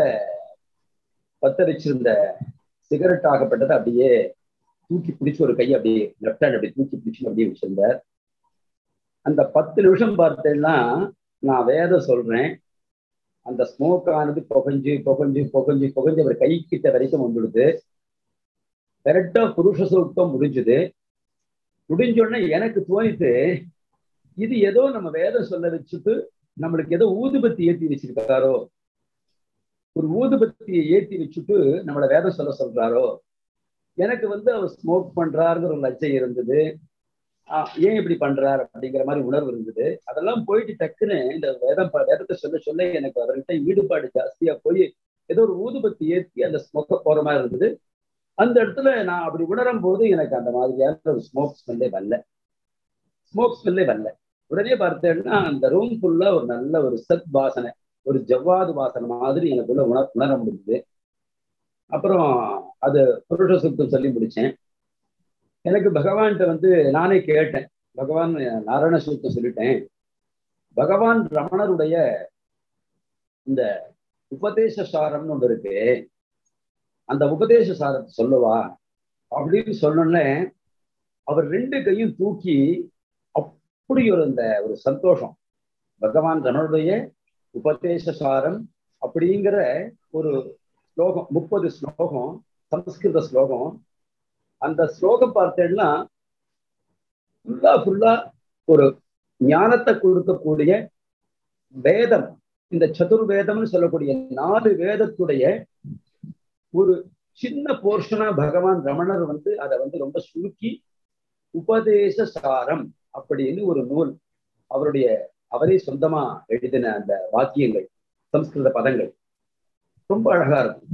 பத்த வச்சிருந்த சிகரெட் ஆகப்பட்டதை அப்படியே தூக்கி பிடிச்சு ஒரு கையை அப்படியே லெப்ட் ஹேண்ட் அப்படி தூக்கி பிடிச்சு அப்படியே வச்சிருந்தார். அந்த பத்து நிமிஷம் பார்த்தேன்னா நான் வேதம் சொல்றேன். அந்த ஸ்மோக் ஆனது புகஞ்சு புகஞ்சு புகஞ்சு புகஞ்சு அவர் கை கிட்ட வரைக்கும் வந்துடுது. கரெக்டா புருஷ சூக்தம் முடிஞ்சுது. முடிஞ்சோடனே எனக்கு தோணிட்டு, இது ஏதோ நம்ம வேதம் சொல்ல வச்சுட்டு நம்மளுக்கு ஏதோ ஊதுபத்தி ஏற்றி வச்சிருக்காரோ, ஒரு ஊதுபத்தியை ஏற்றி வச்சுட்டு நம்மளை வேதம் சொல்ல சொல்றாரோ. எனக்கு வந்து அவர் ஸ்மோக் பண்றாருங்கிற ஒரு லட்சம் இருந்தது. ஆஹ் ஏன் இப்படி பண்றாரு அப்படிங்கிற மாதிரி உணர்வு இருந்தது. அதெல்லாம் போயிட்டு டக்குன்னு இந்த வேதம் வேதத்தை சொல்ல சொல்ல எனக்கு அவர்கிட்ட ஈடுபாடு ஜாஸ்தியா போய் ஏதோ ஒரு ஊதுபத்தி ஏற்றி அந்த ஸ்மோக்க போற மாதிரி இருந்தது. அந்த இடத்துல நான் அப்படி உணரும் போது எனக்கு அந்த மாதிரியான ஒரு ஸ்மோக் ஸ்மெல்லே வரல ஸ்மோக் ஸ்மெல்லே வரல உடனே பார்த்தேன்னா அந்த ரூம் ஃபுல்லா ஒரு நல்ல ஒரு சத் வாசனை, ஒரு ஜவ்வாது வாசனை மாதிரி எனக்குள்ள உணர உணர முடியுது. அப்புறம் அது புருஷ சூக்தம் சொல்லி முடிச்சேன். எனக்கு பகவான்கிட்ட வந்து நானே கேட்டேன், பகவான் நாராயண சூக்தம் சொல்லிட்டேன், பகவான் ரமணருடைய இந்த உபதேச சாரம்னு ஒன்று இருக்கு, அந்த உபதேச சாரத்தை சொல்லவா அப்படின்னு சொன்னோன்னே அவர் ரெண்டு கையும் தூக்கி அப்படி ஒரு இந்த ஒரு சந்தோஷம், பகவான் ரமணருடைய உபதேச சாரம் அப்படிங்கிற ஒரு ஸ்லோகம், முப்பது ஸ்லோகம் சமஸ்கிருத ஸ்லோகம். அந்த ஸ்லோகம் பார்த்தேன்னா ஃபுல்லா ஃபுல்லா ஒரு ஞானத்தை கொடுக்கக்கூடிய வேதம், இந்த சதுர்வேதம்னு சொல்லக்கூடிய நாலு வேதத்துடைய ஒரு சின்ன போர்ஷனா பகவான் ரமணர் வந்து அதை வந்து ரொம்ப சுருக்கி உபதேச சாரம் அப்படின்னு ஒரு நூல், அவருடைய அவரே சொந்தமா எழுதின அந்த வாக்கியங்கள், சம்ஸ்கிருத பதங்கள் ரொம்ப அழகா இருக்கும்.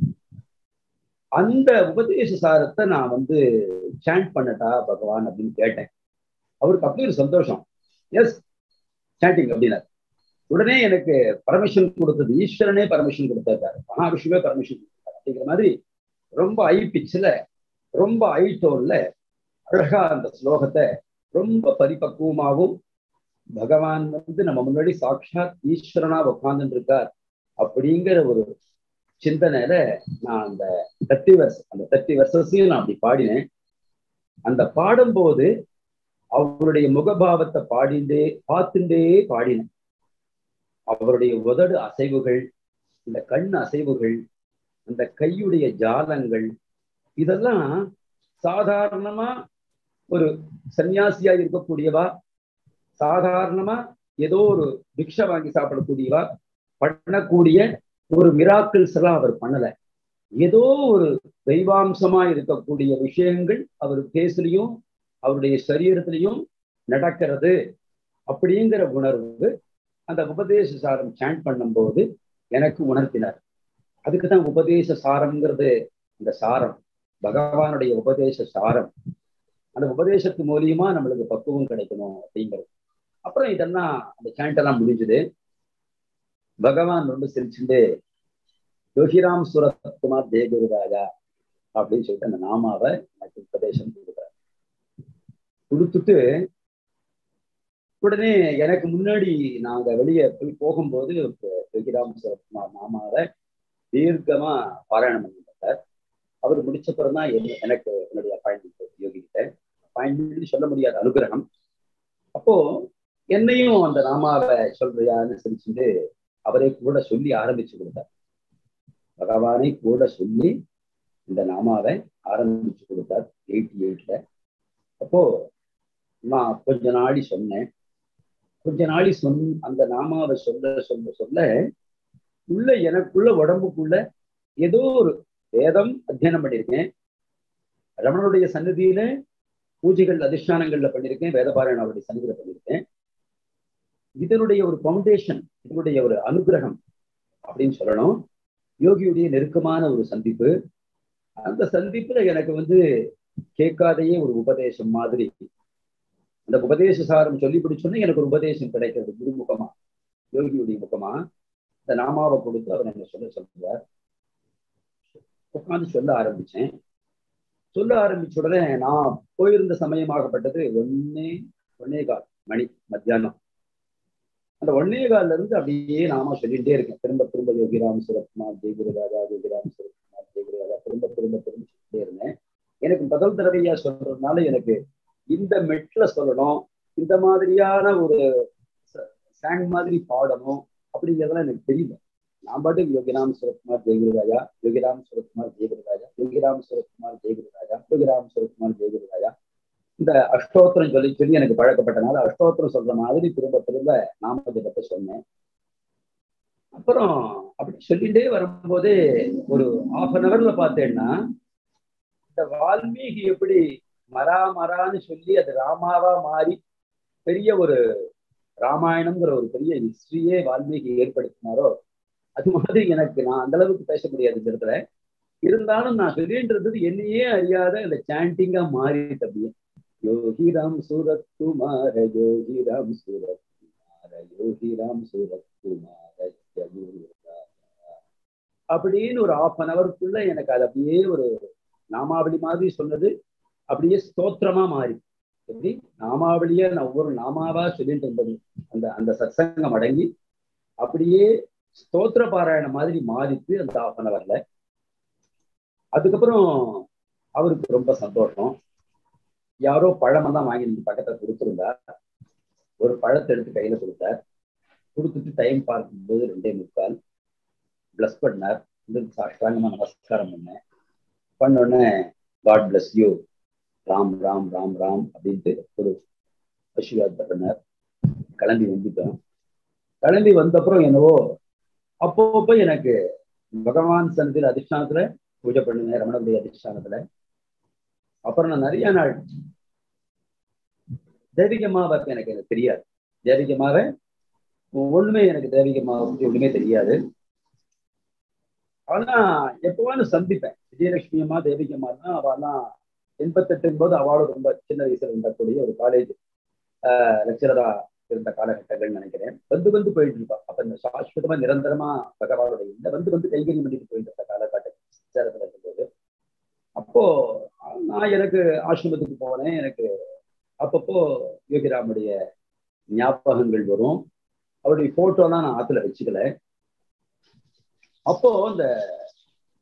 அந்த உபதேச சாரத்தை நான் வந்து சாண்ட் பண்ணட்டா பகவான் அப்படின்னு கேட்டேன். அவருக்கு அப்படி ஒரு சந்தோஷம், எஸ் சாண்டிங் அப்படின்னாரு. உடனே எனக்கு பர்மிஷன் கொடுத்தது ஈஸ்வரனே பர்மிஷன் கொடுத்தாரு, மகாவிஷ்ணுவே பர்மிஷன் கொடுத்தாரு. அப்படிங்கிற மாதிரி ரொம்ப ஐ பிச்சில் ரொம்ப ஐ டோன்ல அழகா அந்த ஸ்லோகத்தை ரொம்ப பரிபக்குவமாகவும், பகவான் வந்து நம்ம முன்னாடி சாட்சாத் ஈஸ்வரனா உட்கார்ந்துட்டு இருக்கார் அப்படிங்கிற ஒரு சிந்தனையில நான் அந்த தேர்ட்டி வருஷம் அந்த தேர்ட்டி வருஷத்தையும் நான் அப்படி பாடினேன். அந்த பாடும்போது அவருடைய முகபாவத்தை பாடிண்டே பார்த்துட்டே பாடினேன். அவருடைய உதடு அசைவுகள், இந்த கண் அசைவுகள், அந்த கையுடைய ஜாலங்கள், இதெல்லாம் சாதாரணமா ஒரு சன்னியாசியா இருக்கக்கூடியவா, சாதாரணமா ஏதோ ஒரு பிக்ஷை வாங்கி சாப்பிடக்கூடியவா பண்ணக்கூடிய ஒரு மிராக்கிள்ஸ் எல்லாம் அவர் பண்ணல. ஏதோ ஒரு தெய்வாம்சமா இருக்கக்கூடிய விஷயங்கள் அவர் பேசலையும் அவருடைய சரீரத்திலையும் நடக்கிறது அப்படிங்கிற உணர்வு அந்த உபதேச சாரம் சாண்ட் பண்ணும்போது எனக்கு உணர்த்தினார். அதுக்குதான் உபதேச சாரம்ங்கிறது, இந்த சாரம் பகவானுடைய உபதேச சாரம். அந்த உபதேசத்து மூலியமா நம்மளுக்கு பக்குவம் கிடைக்கணும் அப்படிங்கிறது. அப்புறம் இதெல்லாம் அந்த சாண்ட் எல்லாம் முடிஞ்சது. பகவான் ரொம்ப சிரிச்சுட்டு யோகிராம் சுரத்குமார் ஜெயகுருராஜா அப்படின்னு சொல்லிட்டு அந்த நாமாவை எனக்கு உபதேசம் கொடுக்குறார். கொடுத்துட்டு உடனே எனக்கு முன்னாடி நாங்க வெளியே போய் போகும்போது யோகிராம் சுரத்குமார் நாமாவை தீர்க்கமா பாராயணம் பண்ணிட்டார். அவர் முடிச்சப்புறம் தான் எனக்கு என்னுடைய அப்பாயின்மெண்ட் யோகிக்கிட்ட அப்பாயின்மெண்ட் சொல்ல முடியாத அனுகிரகம். அப்போ என்னையும் அந்த நாமாவை சொல்றியான்னு சிரிச்சுட்டு அவரை கூட சொல்லி ஆரம்பிச்சு கொடுத்தார். பகவானை கூட சொல்லி இந்த நாமாவை ஆரம்பிச்சு கொடுத்தார் எயிட்டி எயிட்ல. அப்போ நான் கொஞ்ச நாளி சொன்னேன். கொஞ்ச நாளி சொன் அந்த நாமாவை சொல்ல சொல்ல சொல்ல உள்ள எனக்குள்ள உடம்புக்குள்ள ஏதோ ஒரு வேதம் அத்தியனம் பண்ணியிருக்கேன். ரமணனுடைய சன்னதியில பூஜைகள் அதிஷ்டானங்கள்ல பண்ணியிருக்கேன். வேதபாராயணம் அவருடைய சன்னதியில பண்ணியிருக்கேன். இதனுடைய ஒரு பவுண்டேஷன், இதனுடைய ஒரு அனுகிரகம் அப்படின்னு சொல்லணும். யோகியுடைய நெருக்கமான ஒரு சந்திப்பு. அந்த சந்திப்புல எனக்கு வந்து கேட்காதையே ஒரு உபதேசம் மாதிரி, அந்த உபதேச சாரம் சொல்லி பிடிச்சோன்னே எனக்கு ஒரு உபதேசம் கிடைக்கிறது குருமுகமா, யோகியுடைய முகமா. இந்த நாமாவை கொடுத்து அவர் என்ன சொல்ல சொல்றார். உட்காந்து சொல்ல ஆரம்பிச்சேன். சொல்ல ஆரம்பிச்ச உடனே நான் போயிருந்த சமயமாகப்பட்டது ஒன்னே ஒன்னே கால் மணி மத்தியானம். அந்த ஒன்னே கால்ல இருந்து அப்படியே நாம சொல்லிட்டே இருக்கேன். திரும்ப திரும்ப யோகிராம் சுரத்குமார் ஜெயகுருராஜா, யோகிராம் சுரத்குமார் ஜெயகுருராஜா திரும்ப திரும்ப திரும்ப சொல்லிட்டே இருந்தேன். எனக்கு முதல் தடவையா சொல்றதுனால எனக்கு இந்த மெட்ல சொல்லணும், இந்த மாதிரியான ஒரு சாங் மாதிரி பாடணும் அப்படிங்கிறதெல்லாம் எனக்கு தெரியல. நான் பாட்டுக்கு யோகிராம் சுரத்குமார் ஜெயகுருராஜா, யோகிராம் சுரத்குமார் ஜெயகுருராஜா, யோகிராம் சுரத்குமார் ஜெயகுருராஜா, யோகிராம் சுரத்குமார் ஜெயகுருராஜா, இந்த அஷ்டோத்திரம் சொல்லி சொல்லி எனக்கு பழக்கப்பட்டனால அஷ்டோத்திரம் சொல்ற மாதிரி திரும்ப திரும்ப நாம ஜபத்தை சொன்னேன். அப்புறம் அப்படி சொல்லிட்டே வரும்போதே ஒரு ஹாஃப் அன் ஹவர்ல பார்த்தேன்னா இந்த வால்மீகி எப்படி மரா மரான்னு சொல்லி அது ராமாவா மாறி பெரிய ஒரு ராமாயணம்ங்கிற ஒரு பெரிய ஹிஸ்டரியே வால்மீகி ஏற்படுத்தினாரோ அது மாதிரி எனக்கு நான் அந்த அளவுக்கு பேச முடியாது இந்த இடத்துல. இருந்தாலும் நான் சொல்லின்றது என்னையே அறியாத இந்த சாண்டிங்கா மாறிட்டு அப்படியே யோகிராம் சூரத்குமார யோகிராம் சூரத்குமார யோகிராம் சூரத்குமார அப்படின்னு ஒரு ஹாஃப் அன் ஹவருக்குள்ள எனக்கு அது அப்படியே ஒரு நாமாவளி மாதிரி சொன்னது அப்படியே ஸ்தோத்திரமா மாறி, எப்படி நாமாவளியா நான் ஒவ்வொரு நாமாவா சொல்லிட்டு இருந்தது அந்த அந்த சத்சங்கம் அடங்கி அப்படியே ஸ்தோத்திர பாராயணம் மாதிரி மாறிட்டு அந்த ஹாஃப் அன் ஹவர்ல. அதுக்கப்புறம் அவருக்கு ரொம்ப சந்தோஷம். யாரோ பழமெல்லாம் வாங்கி பக்கத்துல கொடுத்துருந்தார். ஒரு பழத்தை எடுத்து கையில கொடுத்தார். கொடுத்துட்டு டைம் பார்க்கும்போது ரெண்டே முக்கால் பிளஸ் பண்ணார். சாஷ்டாங்கமா நமஸ்காரம் பண்ணேன். பண்ணோடனே God bless you, Ram Ram Ram Ram அப்படின்ட்டு ஒரு ஆசீர்வாதம் பண்ணார். கிளம்பி வந்துட்டோம். கிளம்பி வந்தப்புறம் என்னவோ அப்பப்போ எனக்கு பகவான் சன்னதியில் அதிஷ்டானத்துல பூஜை பண்ணுங்க, ரமணனுடைய அதிஷ்டானத்துல. அப்புறம் நான் நிறைய நாள் தேவிகமாவை எனக்கு எனக்கு தெரியாது. தேவிகமாவை ஒண்ணுமே எனக்கு தேவிகமாவை பற்றி ஒண்ணுமே தெரியாது. ஆனா எப்பவானு சந்திப்பேன். விஜயலட்சுமி அம்மா, தேவிகம்மா தான் அவெல்லாம் எண்பத்தெட்டுன் போது அவளும் ரொம்ப சின்ன வயசுல இருந்தக்கூடிய ஒரு காலேஜ் ஆஹ் லெக்சரரா இருந்த காலகட்டங்கள் நினைக்கிறேன். வந்து வந்து போயிட்டு இருப்பா. அப்ப இந்த சாஸ்வதமா நிரந்தரமா பகவானுடைய இந்த வந்து வந்து கைகறி பண்ணிட்டு போயிட்டு இருந்த காலகட்டத்தில் இருக்கும்போது அப்போ நான் எனக்கு ஆசிரமத்துக்கு போனேன். எனக்கு அப்பப்போ யோகிராமுடைய ஞாபகங்கள் வரும். அவருடைய போட்டோலாம் நான் ஆத்துல வச்சுக்கல. அப்போ இந்த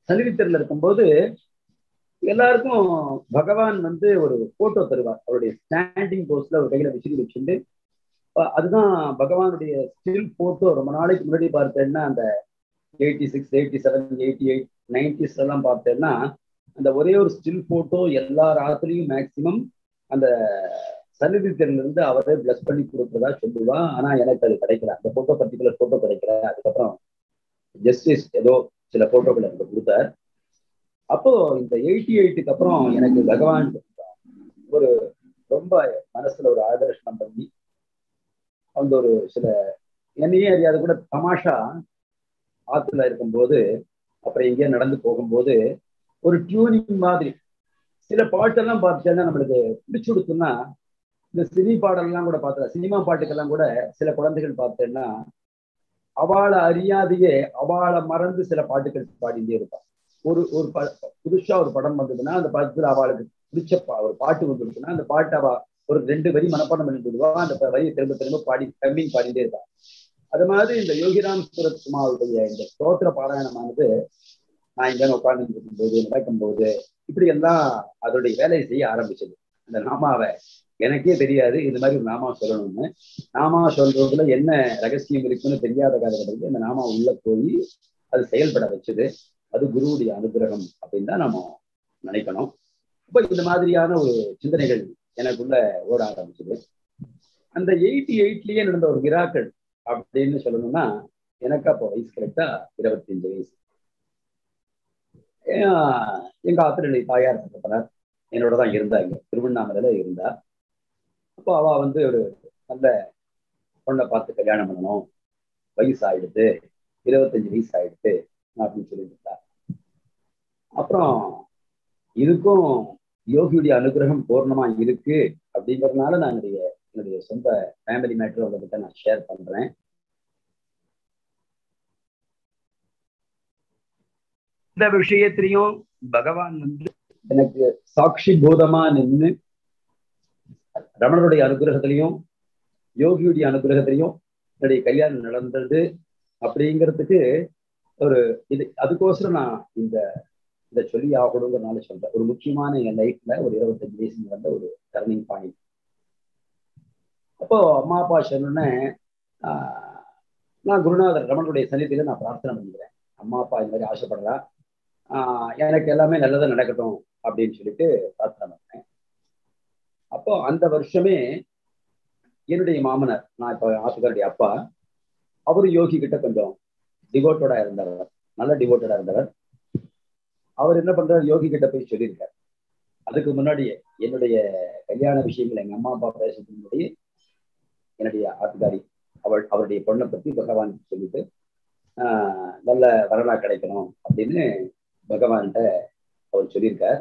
சன்னிதித்தரில் இருக்கும்போது எல்லாருக்கும் பகவான் வந்து ஒரு போட்டோ தருவார். அவருடைய ஸ்டாண்டிங் போஸ்ட்ல ஒரு கையில விசிறி வச்சுட்டு, அதுதான் பகவானுடைய ஸ்டில் போட்டோ. ரொம்ப நாளைக்கு முன்னாடி பார்த்தேன்னா அந்த eighty six eighty seven eighty eight nineties எல்லாம் பார்த்தேன்னா அந்த ஒரே ஒரு ஸ்டில் போட்டோ எல்லா ராத்திரியும் மேக்சிமம் அந்த சன்னிதித்தரில் இருந்து அவரே பிளஸ் பண்ணி கொடுக்குறதா சொல்லுவா. ஆனா எனக்கு அது கிடைக்கல, அந்த போட்டோ பர்டிகுலர் போட்டோ கிடைக்கல. அதுக்கப்புறம் ஜஸ்டிஸ் ஏதோ சில போட்டோக்கள் எனக்கு கொடுத்தார். அப்போ இந்த எயிட்டி எயிட்டுக்கு அப்புறம் எனக்கு பகவான் ஒரு ரொம்ப மனசுல ஒரு ஆதர்ஷனம் பண்ணி அந்த ஒரு சில என்னையே அறியாத கூட தமாஷா ஆத்துல இருக்கும்போது அப்புறம் எங்கேயா நடந்து போகும்போது ஒரு டியூனிங் மாதிரி சில பாட்டெல்லாம் பார்த்துட்டேன்னா நம்மளுக்கு பிடிச்சு கொடுத்தோம்னா, இந்த சினி பாடல்லாம் கூட பார்த்தா சினிமா பாட்டுக்கெல்லாம் கூட சில குழந்தைகள் பார்த்தேன்னா அவளை அறியாதையே அவளை மறந்து சில பாட்டுகள் பாடிட்டே இருப்பாள். ஒரு ஒரு ப புதுசா ஒரு படம் வந்ததுன்னா அந்த படத்துல அவளுக்கு பிடிச்ச பா ஒரு பாட்டு வந்துருக்குன்னா அந்த பாட்டு அவ ஒரு ரெண்டு வரி மனப்பாடம் பண்ணி விடுவா. அந்த வரியை திரும்ப திரும்ப பாடி கம்மிங் பாடிட்டே இருப்பாள். அது மாதிரி இந்த யோகிராம் சுரத்குமாருடைய இந்த ஸ்தோத்திர பாராயணமானது நான் இங்க உட்கார்ந்து இருக்கும்போது நடக்கும்போது இப்படி எல்லாம் அதோடைய வேலையை செய்ய ஆரம்பிச்சது. அந்த நாமாவை எனக்கே தெரியாது இந்த மாதிரி ஒரு நாமா சொல்லணும்னு. நாமா சொல்றதுல என்ன ரகசியம் இருக்குன்னு தெரியாத காலகட்டத்தில் இந்த நாமா உள்ள போய் அது செயல்பட வச்சது. அது குருவுடைய அனுகிரகம் அப்படின்னு தான் நாம நினைக்கணும். இப்போ இந்த மாதிரியான ஒரு சிந்தனைகள் எனக்குள்ள ஓட ஆரம்பிச்சது. அந்த எயிட்டி எயிட்லயே நடந்த ஒரு மிராக்கள் அப்படின்னு சொல்லணும்னா எனக்கு அப்போ வயசு கரெக்டா இருபத்தி அஞ்சு வயசு. எங்க ஆத்திரனை தாயார் தகப்பனார் என்னோட தான் இருந்தாங்க, திருவண்ணாமலையில இருந்தா. அப்போ அவ வந்து ஒரு நல்ல பொண்ணை பார்த்து கல்யாணம் பண்ணணும், வயசு ஆயிடுது, இருபத்தஞ்சு வயசு ஆயிடுது அப்படின்னு சொல்லிட்டு. அப்புறம் இதுக்கும் யோகியுடைய அனுகிரகம் பூர்ணமா இருக்கு அப்படிங்கிறதுனால நான் என்னுடைய என்னுடைய சொந்த ஃபேமிலி மேட்டர் உங்ககிட்ட நான் ஷேர் பண்றேன். இந்த விஷயத்திலையும் பகவான் வந்து எனக்கு சாட்சி பூதமா நின்று ரமணருடைய அனுகிரகத்திலையும் யோகியுடைய அனுகிரகத்திலையும் என்னுடைய கல்யாணம் நடந்தது அப்படிங்கிறதுக்கு ஒரு இது அதுக்கோசரம் நான் இந்த இதை சொல்லி ஆகணுங்கிறனால சொல்றேன். ஒரு முக்கியமான என் லைஃப்ல ஒரு இருபத்தஞ்சு வயசு நடந்த ஒரு டர்னிங் பாயிண்ட். அப்போ அம்மா அப்பா சொன்னோன்னே ஆஹ் நான் குருநாதர் ரமணருடைய சன்னிதியில நான் பிரார்த்தனை பண்ணிக்கிறேன். அம்மா அப்பா இந்த மாதிரி ஆசைப்படுறா, ஆஹ் எனக்கு எல்லாமே நல்லதா நடக்கட்டும் அப்படின்னு சொல்லிட்டு பிரார்த்தனை பண்ணேன். அப்போ அந்த வருஷமே என்னுடைய மாமனார், நான் இப்போ ஆசிரியருடைய அப்பா, அவரு யோகி கிட்ட கொஞ்சம் டிவோட்டடா இருந்தவர், நல்ல டிவோட்டடா இருந்தவர். அவர் என்ன பண்றாரு, யோகி கிட்ட போய் சொல்லியிருக்காரு. அதுக்கு முன்னாடியே என்னுடைய கல்யாண விஷயங்கள் எங்க அம்மா அப்பா பேசுறதுக்கு முன்னாடி என்னுடைய ஆத்துக்காரி அவள் அவருடைய பொண்ணை பத்தி பகவான் சொல்லிட்டு ஆஹ் நல்ல வரலா கிடைக்கணும் அப்படின்னு பகவான்கிட்ட அவர் சொல்லியிருக்கார்.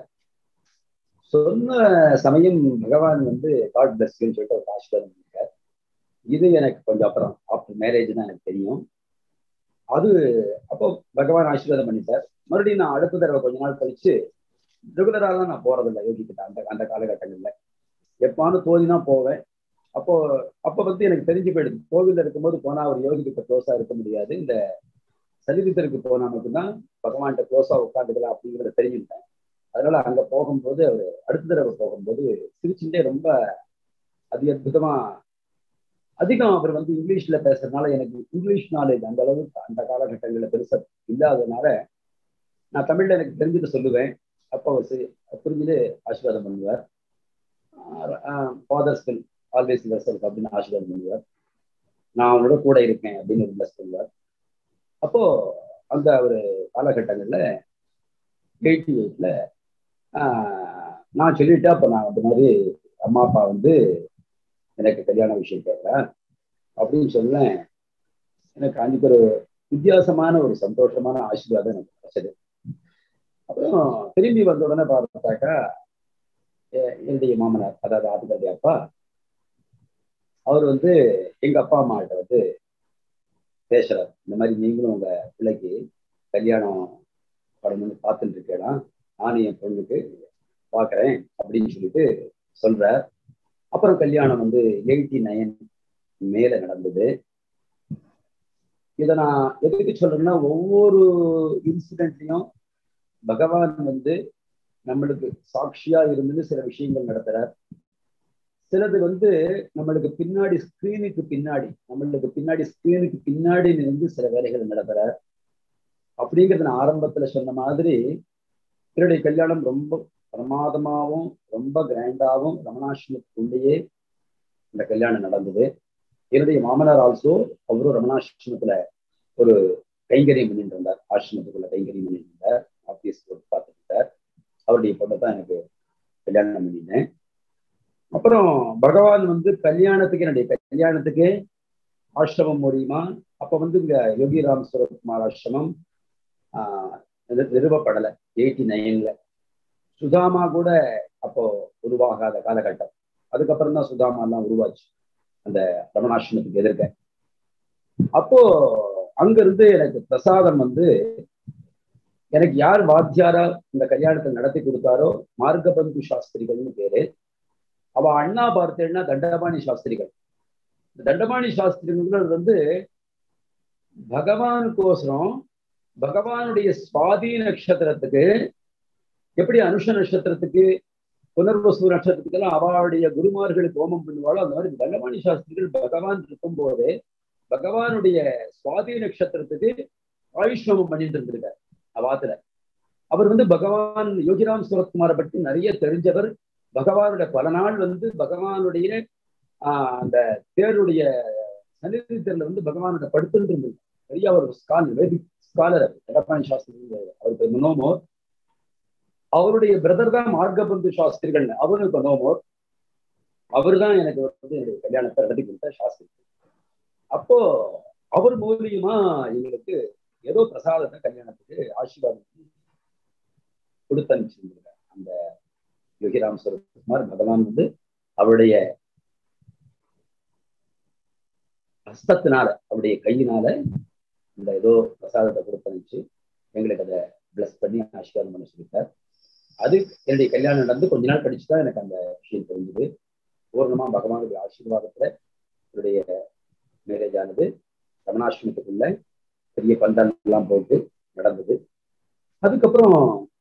சொன்ன சமயம் பகவான் வந்து காட் பிளஸ்ன்னு சொல்லிட்டு ஒரு ஆசீர்வாதம் பண்ணியிருக்கார். இது எனக்கு கொஞ்சம் அப்புறம் ஆஃப்டர் மேரேஜ் தான் எனக்கு தெரியும். அது அப்போ பகவான் ஆசீர்வாதம் பண்ணிட்டார். மறுபடியும் நான் அடுத்த தடவை கொஞ்ச நாள் கழிச்சு ரெகுலராக தான் நான் போறதில்லை யோகிக்கிட்ட. அந்த அந்த காலகட்டங்கள்ல எப்பானு தோதினா போவேன். அப்போ அப்போ வந்து எனக்கு தெரிஞ்சு போயிடுது, கோவில்ல இருக்கும்போது போனா ஒரு யோகி கிட்ட க்ளோஸா இருக்க முடியாது, இந்த சன்னிதித்தருக்கு போனா மட்டும்தான் பகவான்கிட்ட க்ளோஸா உட்காந்துக்கலாம் அப்படிங்கிறத தெரிஞ்சுட்டேன். அதனால அங்க போகும்போது அவர் அடுத்த தடவை போகும்போது சிரிச்சுட்டே ரொம்ப அதி அற்புதமா அதிகம் அவர் வந்து இங்கிலீஷ்ல பேசுறதுனால எனக்கு இங்கிலீஷ் நாலேஜ் அந்த அளவுக்கு அந்த காலகட்டங்கள்ல பெருசா இல்லாததுனால நான் தமிழ்ல எனக்கு தெரிஞ்சுட்டு சொல்லுவேன். அப்போ புரிஞ்சுட்டு ஆசீர்வாதம் பண்ணுவார். Father's will always yourself அப்படின்னு ஆசீர்வாதம் பண்ணுவார். நான் அவனோட கூட இருக்கேன் அப்படின்னு ஒரு பிளஸ் பண்ணுவார். அப்போ அந்த ஒரு காலகட்டங்கள்ல எயிட்டி எயிட்ல நான் சொல்லிட்டேன். அப்போ நான் அந்த மாதிரி அம்மா அப்பா வந்து எனக்கு கல்யாண விஷயம் கேட்கிறேன் அப்படின்னு சொன்னேன். எனக்கு அன்னைக்கு ஒரு வித்தியாசமான ஒரு சந்தோஷமான ஆசீர்வாதம் எனக்கு கிடைச்சது. அப்புறம் திரும்பி வந்த உடனே பார்த்தாக்கா என்னுடைய மாமனார், அதாவது ஆத்துக்காரி அப்பா, அவர் வந்து எங்க அப்பா அம்மா கிட்ட வந்து பேசுறார். இந்த மாதிரி நீங்களும் உங்க பிள்ளைக்கு கல்யாணம் பண்ணணும்னு பார்த்துட்டு இருக்கேனா, நானும் என் பொண்ணுக்கு பார்க்குறேன் அப்படின்னு சொல்லிட்டு சொல்றார். அப்புறம் கல்யாணம் வந்து எயிட்டி நைன் மேல நடந்தது. இதை நான் எதுக்கு சொல்றேன்னா, ஒவ்வொரு இன்சிடென்ட்லையும் பகவான் வந்து நம்மளுக்கு சாட்சியா இருந்து சில விஷயங்கள் நடத்துறார். சிலது வந்து நம்மளுக்கு பின்னாடி ஸ்கிரீனுக்கு பின்னாடி நம்மளுக்கு பின்னாடி ஸ்கிரீனுக்கு பின்னாடி இருந்து சில வேலைகள் நடத்துறார். அப்படிங்கிறது நான் ஆரம்பத்துல சொன்ன மாதிரி என்னுடைய கல்யாணம் ரொம்ப பிரமாதமாகவும் ரொம்ப கிராண்டாகவும் ரமணாசிரமத்துக்குள்ளேயே இந்த கல்யாணம் நடந்தது. என்னுடைய மாமனார் ஆல்சோ அவரும் ரமணாசிரமத்துல ஒரு கைங்கரியம் பண்ணிட்டு இருந்தார். ஆசிரமத்துக்குள்ள கைங்கரியம் பண்ணிட்டு இருந்தார். ஆபீஸ் பார்த்துட்டு இருந்தார். அவருடைய பொண்ணை தான் எனக்கு கல்யாணம் பண்ணினேன். அப்புறம் பகவான் வந்து கல்யாணத்துக்கு என்னுடைய கல்யாணத்துக்கு ஆசிரமம் மூலியமா அப்ப வந்து இங்க யோகி ராம் சுரத்குமார் ஆசிரமம் ஆஹ் நிறுவப்படலை. எயிட்டி நைன்ல சுதாமா கூட அப்போ உருவாகாத காலகட்டம். அதுக்கப்புறம் தான் சுதாமா எல்லாம் உருவாச்சு அந்த ரமணாசிரமத்துக்கு எதிர்க்க. அப்போ அங்க இருந்து எனக்கு பிரசாதம் வந்து எனக்கு யார் வாத்தியாரா இந்த கல்யாணத்தை நடத்தி கொடுத்தாரோ மார்கபந்து சாஸ்திரிகள்னு பேரு. அவ அண்ணா பார்த்தேன்னா தண்டபாணி சாஸ்திரிகள். தண்டபாணி சாஸ்திரிகள் வந்து பகவானுக்கோசரம் பகவானுடைய சுவாதி நட்சத்திரத்துக்கு எப்படி அனுஷ நட்சத்திரத்துக்கு புனர்வசு நட்சத்திரத்துக்கு எல்லாம் அவளுடைய குருமார்களுக்கு ஹோமம் பண்ணுவாளோ அந்த மாதிரி தண்டபாணி சாஸ்திரிகள் பகவான் இருக்கும் போது பகவானுடைய சுவாதி நட்சத்திரத்துக்கு ஆயுஷ்மம் பண்ணிட்டு இருந்திருக்கார் அவாத்துல. அவர் வந்து பகவான் யோகிராம் சுரத்குமாரை பற்றி நிறைய தெரிஞ்சவர். பகவானுடைய பல நாள் வந்து பகவானுடைய ஆஹ் அந்த தேருடைய சன்னிதி தேர்ல வந்து பகவானுடைய படுத்துட்டு இருந்தது. பெரிய அவர் scholar, Vedic scholar Dandapani Sastri. அவருக்கு மனோமோர். அவருடைய பிரதர் தான் மார்கபந்து சாஸ்திரிகள். அவருக்கு மனோமோர். அவரு தான் எனக்கு வந்து என்னுடைய கல்யாணத்தை நடத்தி கொடுத்த சாஸ்திரி. அப்போ அவர் மூலியமா எங்களுக்கு ஏதோ பிரசாதத்தை கல்யாணத்துக்கு ஆசீர்வாதம் கொடுத்து அனுப்பிச்சிருந்தாங்க. அந்த யோகிராம் சுரத்குமார் பகவான் வந்து அவருடைய ஹஸ்தத்தினால அவருடைய கையினால இந்த ஏதோ பிரசாதத்தை கொடுத்து அனுப்பிச்சு எங்களுக்கு அதை பிளஸ் பண்ணி ஆசீர்வாதம் பண்ண சொல்லிட்டார். அது என்னுடைய கல்யாணம் நடந்து கொஞ்ச நாள் கழிச்சுதான் எனக்கு அந்த விஷயம் தெரிஞ்சது. பூர்ணமா பகவானுடைய ஆசீர்வாதத்துல என்னுடைய மேரேஜ் ஆனது. ரமணாசிரமத்துக்குள்ள பெரிய பந்தல் எல்லாம் போட்டு நடந்தது. அதுக்கப்புறம்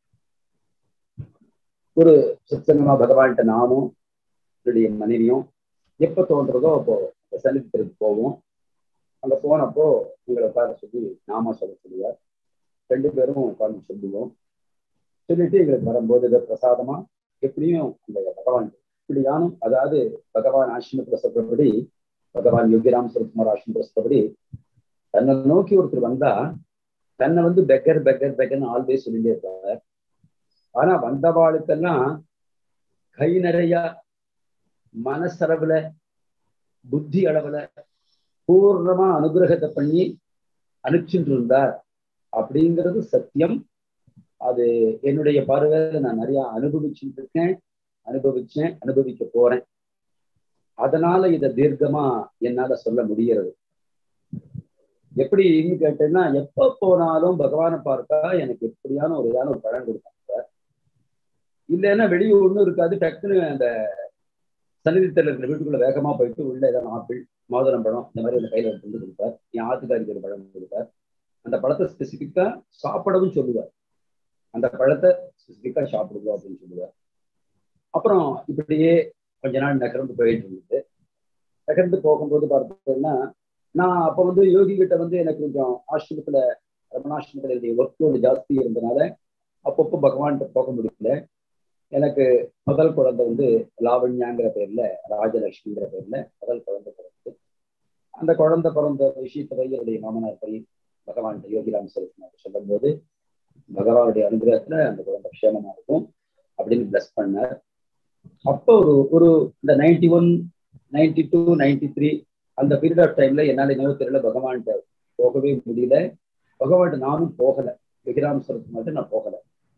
ஒரு சத்சங்கமா பகவான்கிட்ட நானும் என்னுடைய மனைவியும் எப்ப தோன்றதோ அப்போ சன்னிதிக்கு போவோம். அங்க போனப்போ எங்களை உட்கார சொல்லி நாம சொல்ல சொல்லுவார். ரெண்டு பேரும் உட்கார்ந்து சொல்லுவோம். சொல்லிட்டு எங்களுக்கு வரும்போது இதை பிரசாதமா எப்படியும் அந்த பகவான் இப்படியானும், அதாவது பகவான் ஆசிரமத்துல சொல்றபடி பகவான் யோகிராம் சுரத்குமார் ஆசிரமத்துல சொல்றபடி தன்னை நோக்கி ஒருத்தர் வந்தா தன்னை வந்து பெக்கர் பெக்கர் பெக்கர்னு ஆல்வேஸ் சொல்லிட்டே இருப்பார். ஆனா வந்தவாளுக்கெல்லாம் கை நிறைய மனசளவுல புத்தி அளவுல பூர்ணமா அனுகிரகத்தை பண்ணி அனுப்பிச்சுட்டு இருந்தார் அப்படிங்கிறது சத்தியம். அது என்னுடைய பார்வையில நான் நிறைய அனுபவிச்சுட்டு இருக்கேன், அனுபவிச்சேன், அனுபவிக்க போறேன். அதனால இதை தீர்க்கமா என்னால சொல்ல முடிகிறது. எப்படின்னு கேட்டேன்னா, எப்ப போனாலும் பகவானை பார்த்தா எனக்கு எப்படியான ஒரு இதான ஒரு பழம் கொடுத்தாங்க. இல்லைன்னா வெளியே ஒண்ணும் இருக்காது. டக்குன்னு அந்த சன்னிதித்தில் இருக்கிற வீட்டுக்குள்ள வேகமா போயிட்டு உள்ள ஏதாவது ஆப்பிள், மாதுளம் பழம் இந்த மாதிரி அந்த கையில எடுத்து கொடுப்பார். என் ஆத்துக்காரிக்கு ஒரு பழம் கொடுப்பார். அந்த பழத்தை ஸ்பெசிபிக்கா சாப்பிடவும் சொல்லுவார். அந்த பழத்தை ஸ்பெசிபிக்கா சாப்பிடுவோம் அப்படின்னு சொல்லுவார். அப்புறம் இப்படியே கொஞ்ச நாள் நகர்ந்து போயிட்டு இருந்தது. நகர்ந்து போகும்போது பார்த்தீங்கன்னா, நான் அப்ப வந்து யோகி கிட்ட வந்து எனக்கு கொஞ்சம் ஆசிரமத்துல ரமணாசிரமத்துல என்னுடைய ஒர்க் லோடு ஜாஸ்தி இருந்தனால அப்பப்போ பகவான்கிட்ட போக முடியல. எனக்கு முதல் குழந்தை வந்து லாவண்யாங்கிற பேர்ல, ராஜலட்சுமிங்கிற பேர்ல முதல் குழந்தை பிறந்தது. அந்த குழந்தை பிறந்த விஷயத்தை போய் என்னுடைய மாமனார் போய் பகவான் யோகிராம் சுரத்குமார் சொல்லும் போது பகவானுடைய அனுகிரகத்துல அந்த குழந்தை க்ஷேமமா இருக்கும் அப்படின்னு பிளஸ் பண்ணார். அப்போ ஒரு ஒரு இந்த ninety one ninety two ninety three அந்த பீரியட் ஆஃப் டைம்ல என்னால நினைவு தெரியல, பகவான்கிட்ட போகவே முடியல. பகவான்கிட்ட நானும் போகல, யோகிராம் சுரத்குமார்ட்ட நான் போகல.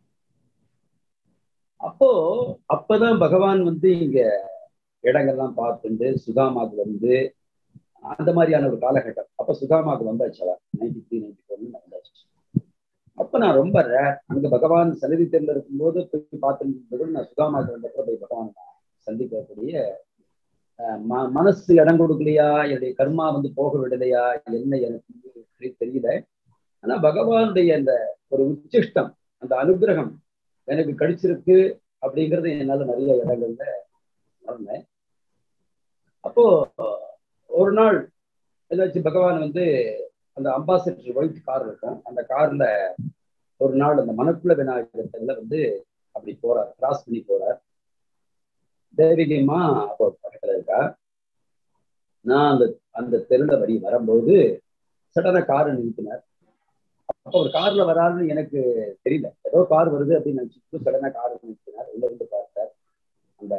அப்போ அப்பதான் பகவான் வந்து இங்க இடங்கள்லாம் பார்த்துட்டு சுதாமாக்கு வந்து அந்த மாதிரியான ஒரு காலகட்டம். அப்ப சுதாமாக்கு வந்தாச்சு, நைன்டி த்ரீ நைன்டி ஃபோர்னு வந்தாச்சு. அப்ப நான் ரொம்ப ரேர் அங்க பகவான் சன்னிதி தேர்ல இருக்கும்போது போய் பார்த்துட்டு நான் சுதாமாக்கு வந்தப்ப போய் பகவான் சந்திக்கக்கூடிய ம மனசு இடம் கொடுக்கலையா, என்னுடைய கர்மா வந்து போக விடலையா, என்ன எனக்கு தெரியல. ஆனா பகவானுடைய அந்த ஒரு உச்சிஷ்டம், அந்த அனுகிரகம் எனக்கு கிடைச்சிருக்கு அப்படிங்கிறது என்னால நிறைய இடங்கள்ல உணர்ந்தேன். அப்போ ஒரு நாள் ஏதாச்சும் பகவான் வந்து அந்த அம்பாசிடர் ஒயிட் கார் இருக்கும், அந்த கார்ல ஒரு நாள் அந்த மணக்குள விநாயகத்துல வந்து அப்படி போறார், கிராஸ் பண்ணி போறார். தேவிகம்மா அப்போ பக்கத்துல இருக்கா. நான் அந்த அந்த தெருல வரி வரும்போது சடனா காரை நிறுத்தினார். அப்போ ஒரு கார்ல வராருன்னு எனக்கு தெரியல, ஏதோ கார் வருது அப்படின்னு நினைச்சிட்டு சடனா காரை நிறுத்தினார். உள்ள இருந்து பார்த்தார். அந்த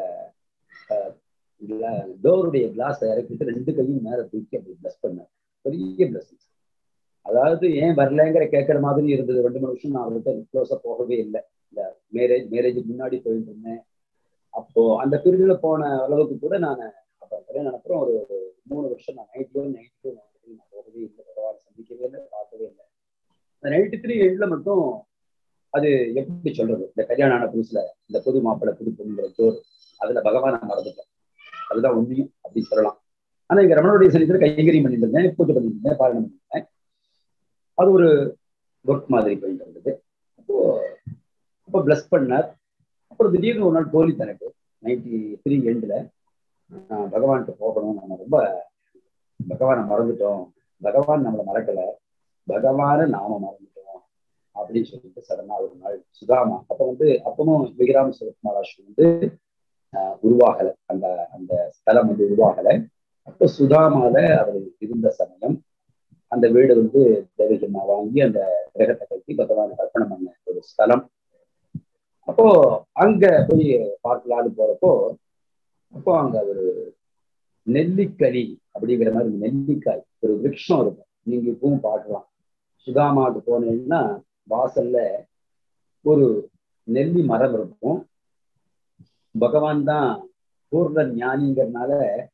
டோருடைய கிளாஸ் இறக்கிட்டு ரெண்டு கையும் மேல தூக்கி அப்படி பிளஸ் பண்ணார். பெரிய பிளஸிங். அதாவது ஏன் வரலங்கிற கேட்கற மாதிரி இருந்தது. ரெண்டு மூணு வருஷம் நான் அவர்கிட்ட க்ளோஸா போகவே இல்லை. இந்த மேரேஜ் மேரேஜுக்கு முன்னாடி போயிட்டு இருந்தேன். அப்போ அந்த பீரியட்ல போன அளவுக்கு கூட நான் அப்போ கல்யாணம் நடப்புறம் ஒரு மூணு வருஷம் நான் நைன்டி ஒன் நைன்டி டூ நான் போகவே இல்லை, பரவாயில்ல, சந்திக்கவே இல்லை, பார்க்கவே இல்லை. அந்த நைன்டி த்ரீ எண்ட்ல மட்டும் அது எப்படி சொல்றது, இந்த கல்யாணம் ஆன புதுசுல இந்த புது மாப்பிள்ளை புது பொண்ணுங்கிற ஜோர், அதுல பகவான் நான் மறந்துட்டேன். அதுதான் உண்மையும் அப்படின்னு சொல்லலாம். ஆனா இங்க ரமணனுடைய சனித்துல கைங்கரியம் பண்ணிட்டு இருந்தேன், பூஜை பண்ணிட்டு இருந்தேன், பாரணம் பண்ணிருந்தேன். அது ஒரு ஒர்க் மாதிரி போயிட்டு இருந்தது. அப்போ அப்போ பிளஸ் பண்ணார். அப்புறம் திடீர்னு ஒரு நாள் தோல்வி தனக்கு நைன்டி த்ரீ எண்ட்ல பகவான்கிட்ட போகணும், நம்ம ரொம்ப பகவானை மறந்துட்டோம், பகவான் நம்மளை மறக்கல, பகவானை நாம மறந்துட்டோம் அப்படின்னு சொல்லிட்டு சடனா ஒரு நாள் சுதாமா, அப்ப வந்து அப்பவும் விகிராம சிவகுமாராஷ்டிரம் வந்து ஆஹ் உருவாகலை, அந்த அந்த ஸ்தலம் வந்து உருவாகலை. அப்போ சுதாமால அவர் இருந்த சமயம் அந்த வீடு வந்து தேவிகம்மா வாங்கி அந்த கிரகத்தை கட்டி பகவானை அர்ப்பணம் பண்ண ஒரு ஸ்தலம். அப்போ அங்க போய் பார்க்கலான்னு போறப்போ அப்போ அங்க ஒரு நெல்லிக்கனி அப்படிங்கிற மாதிரி நெல்லிக்காய் ஒரு விருட்சம் இருக்கும், நீங்க இப்பவும் பார்க்கலாம். சுதாமாவுக்கு போனீங்கன்னா வாசல்ல ஒரு நெல்லி மரம் இருக்கும். பகவான் தான் பூர்ண ஞானிங்கிறதுனால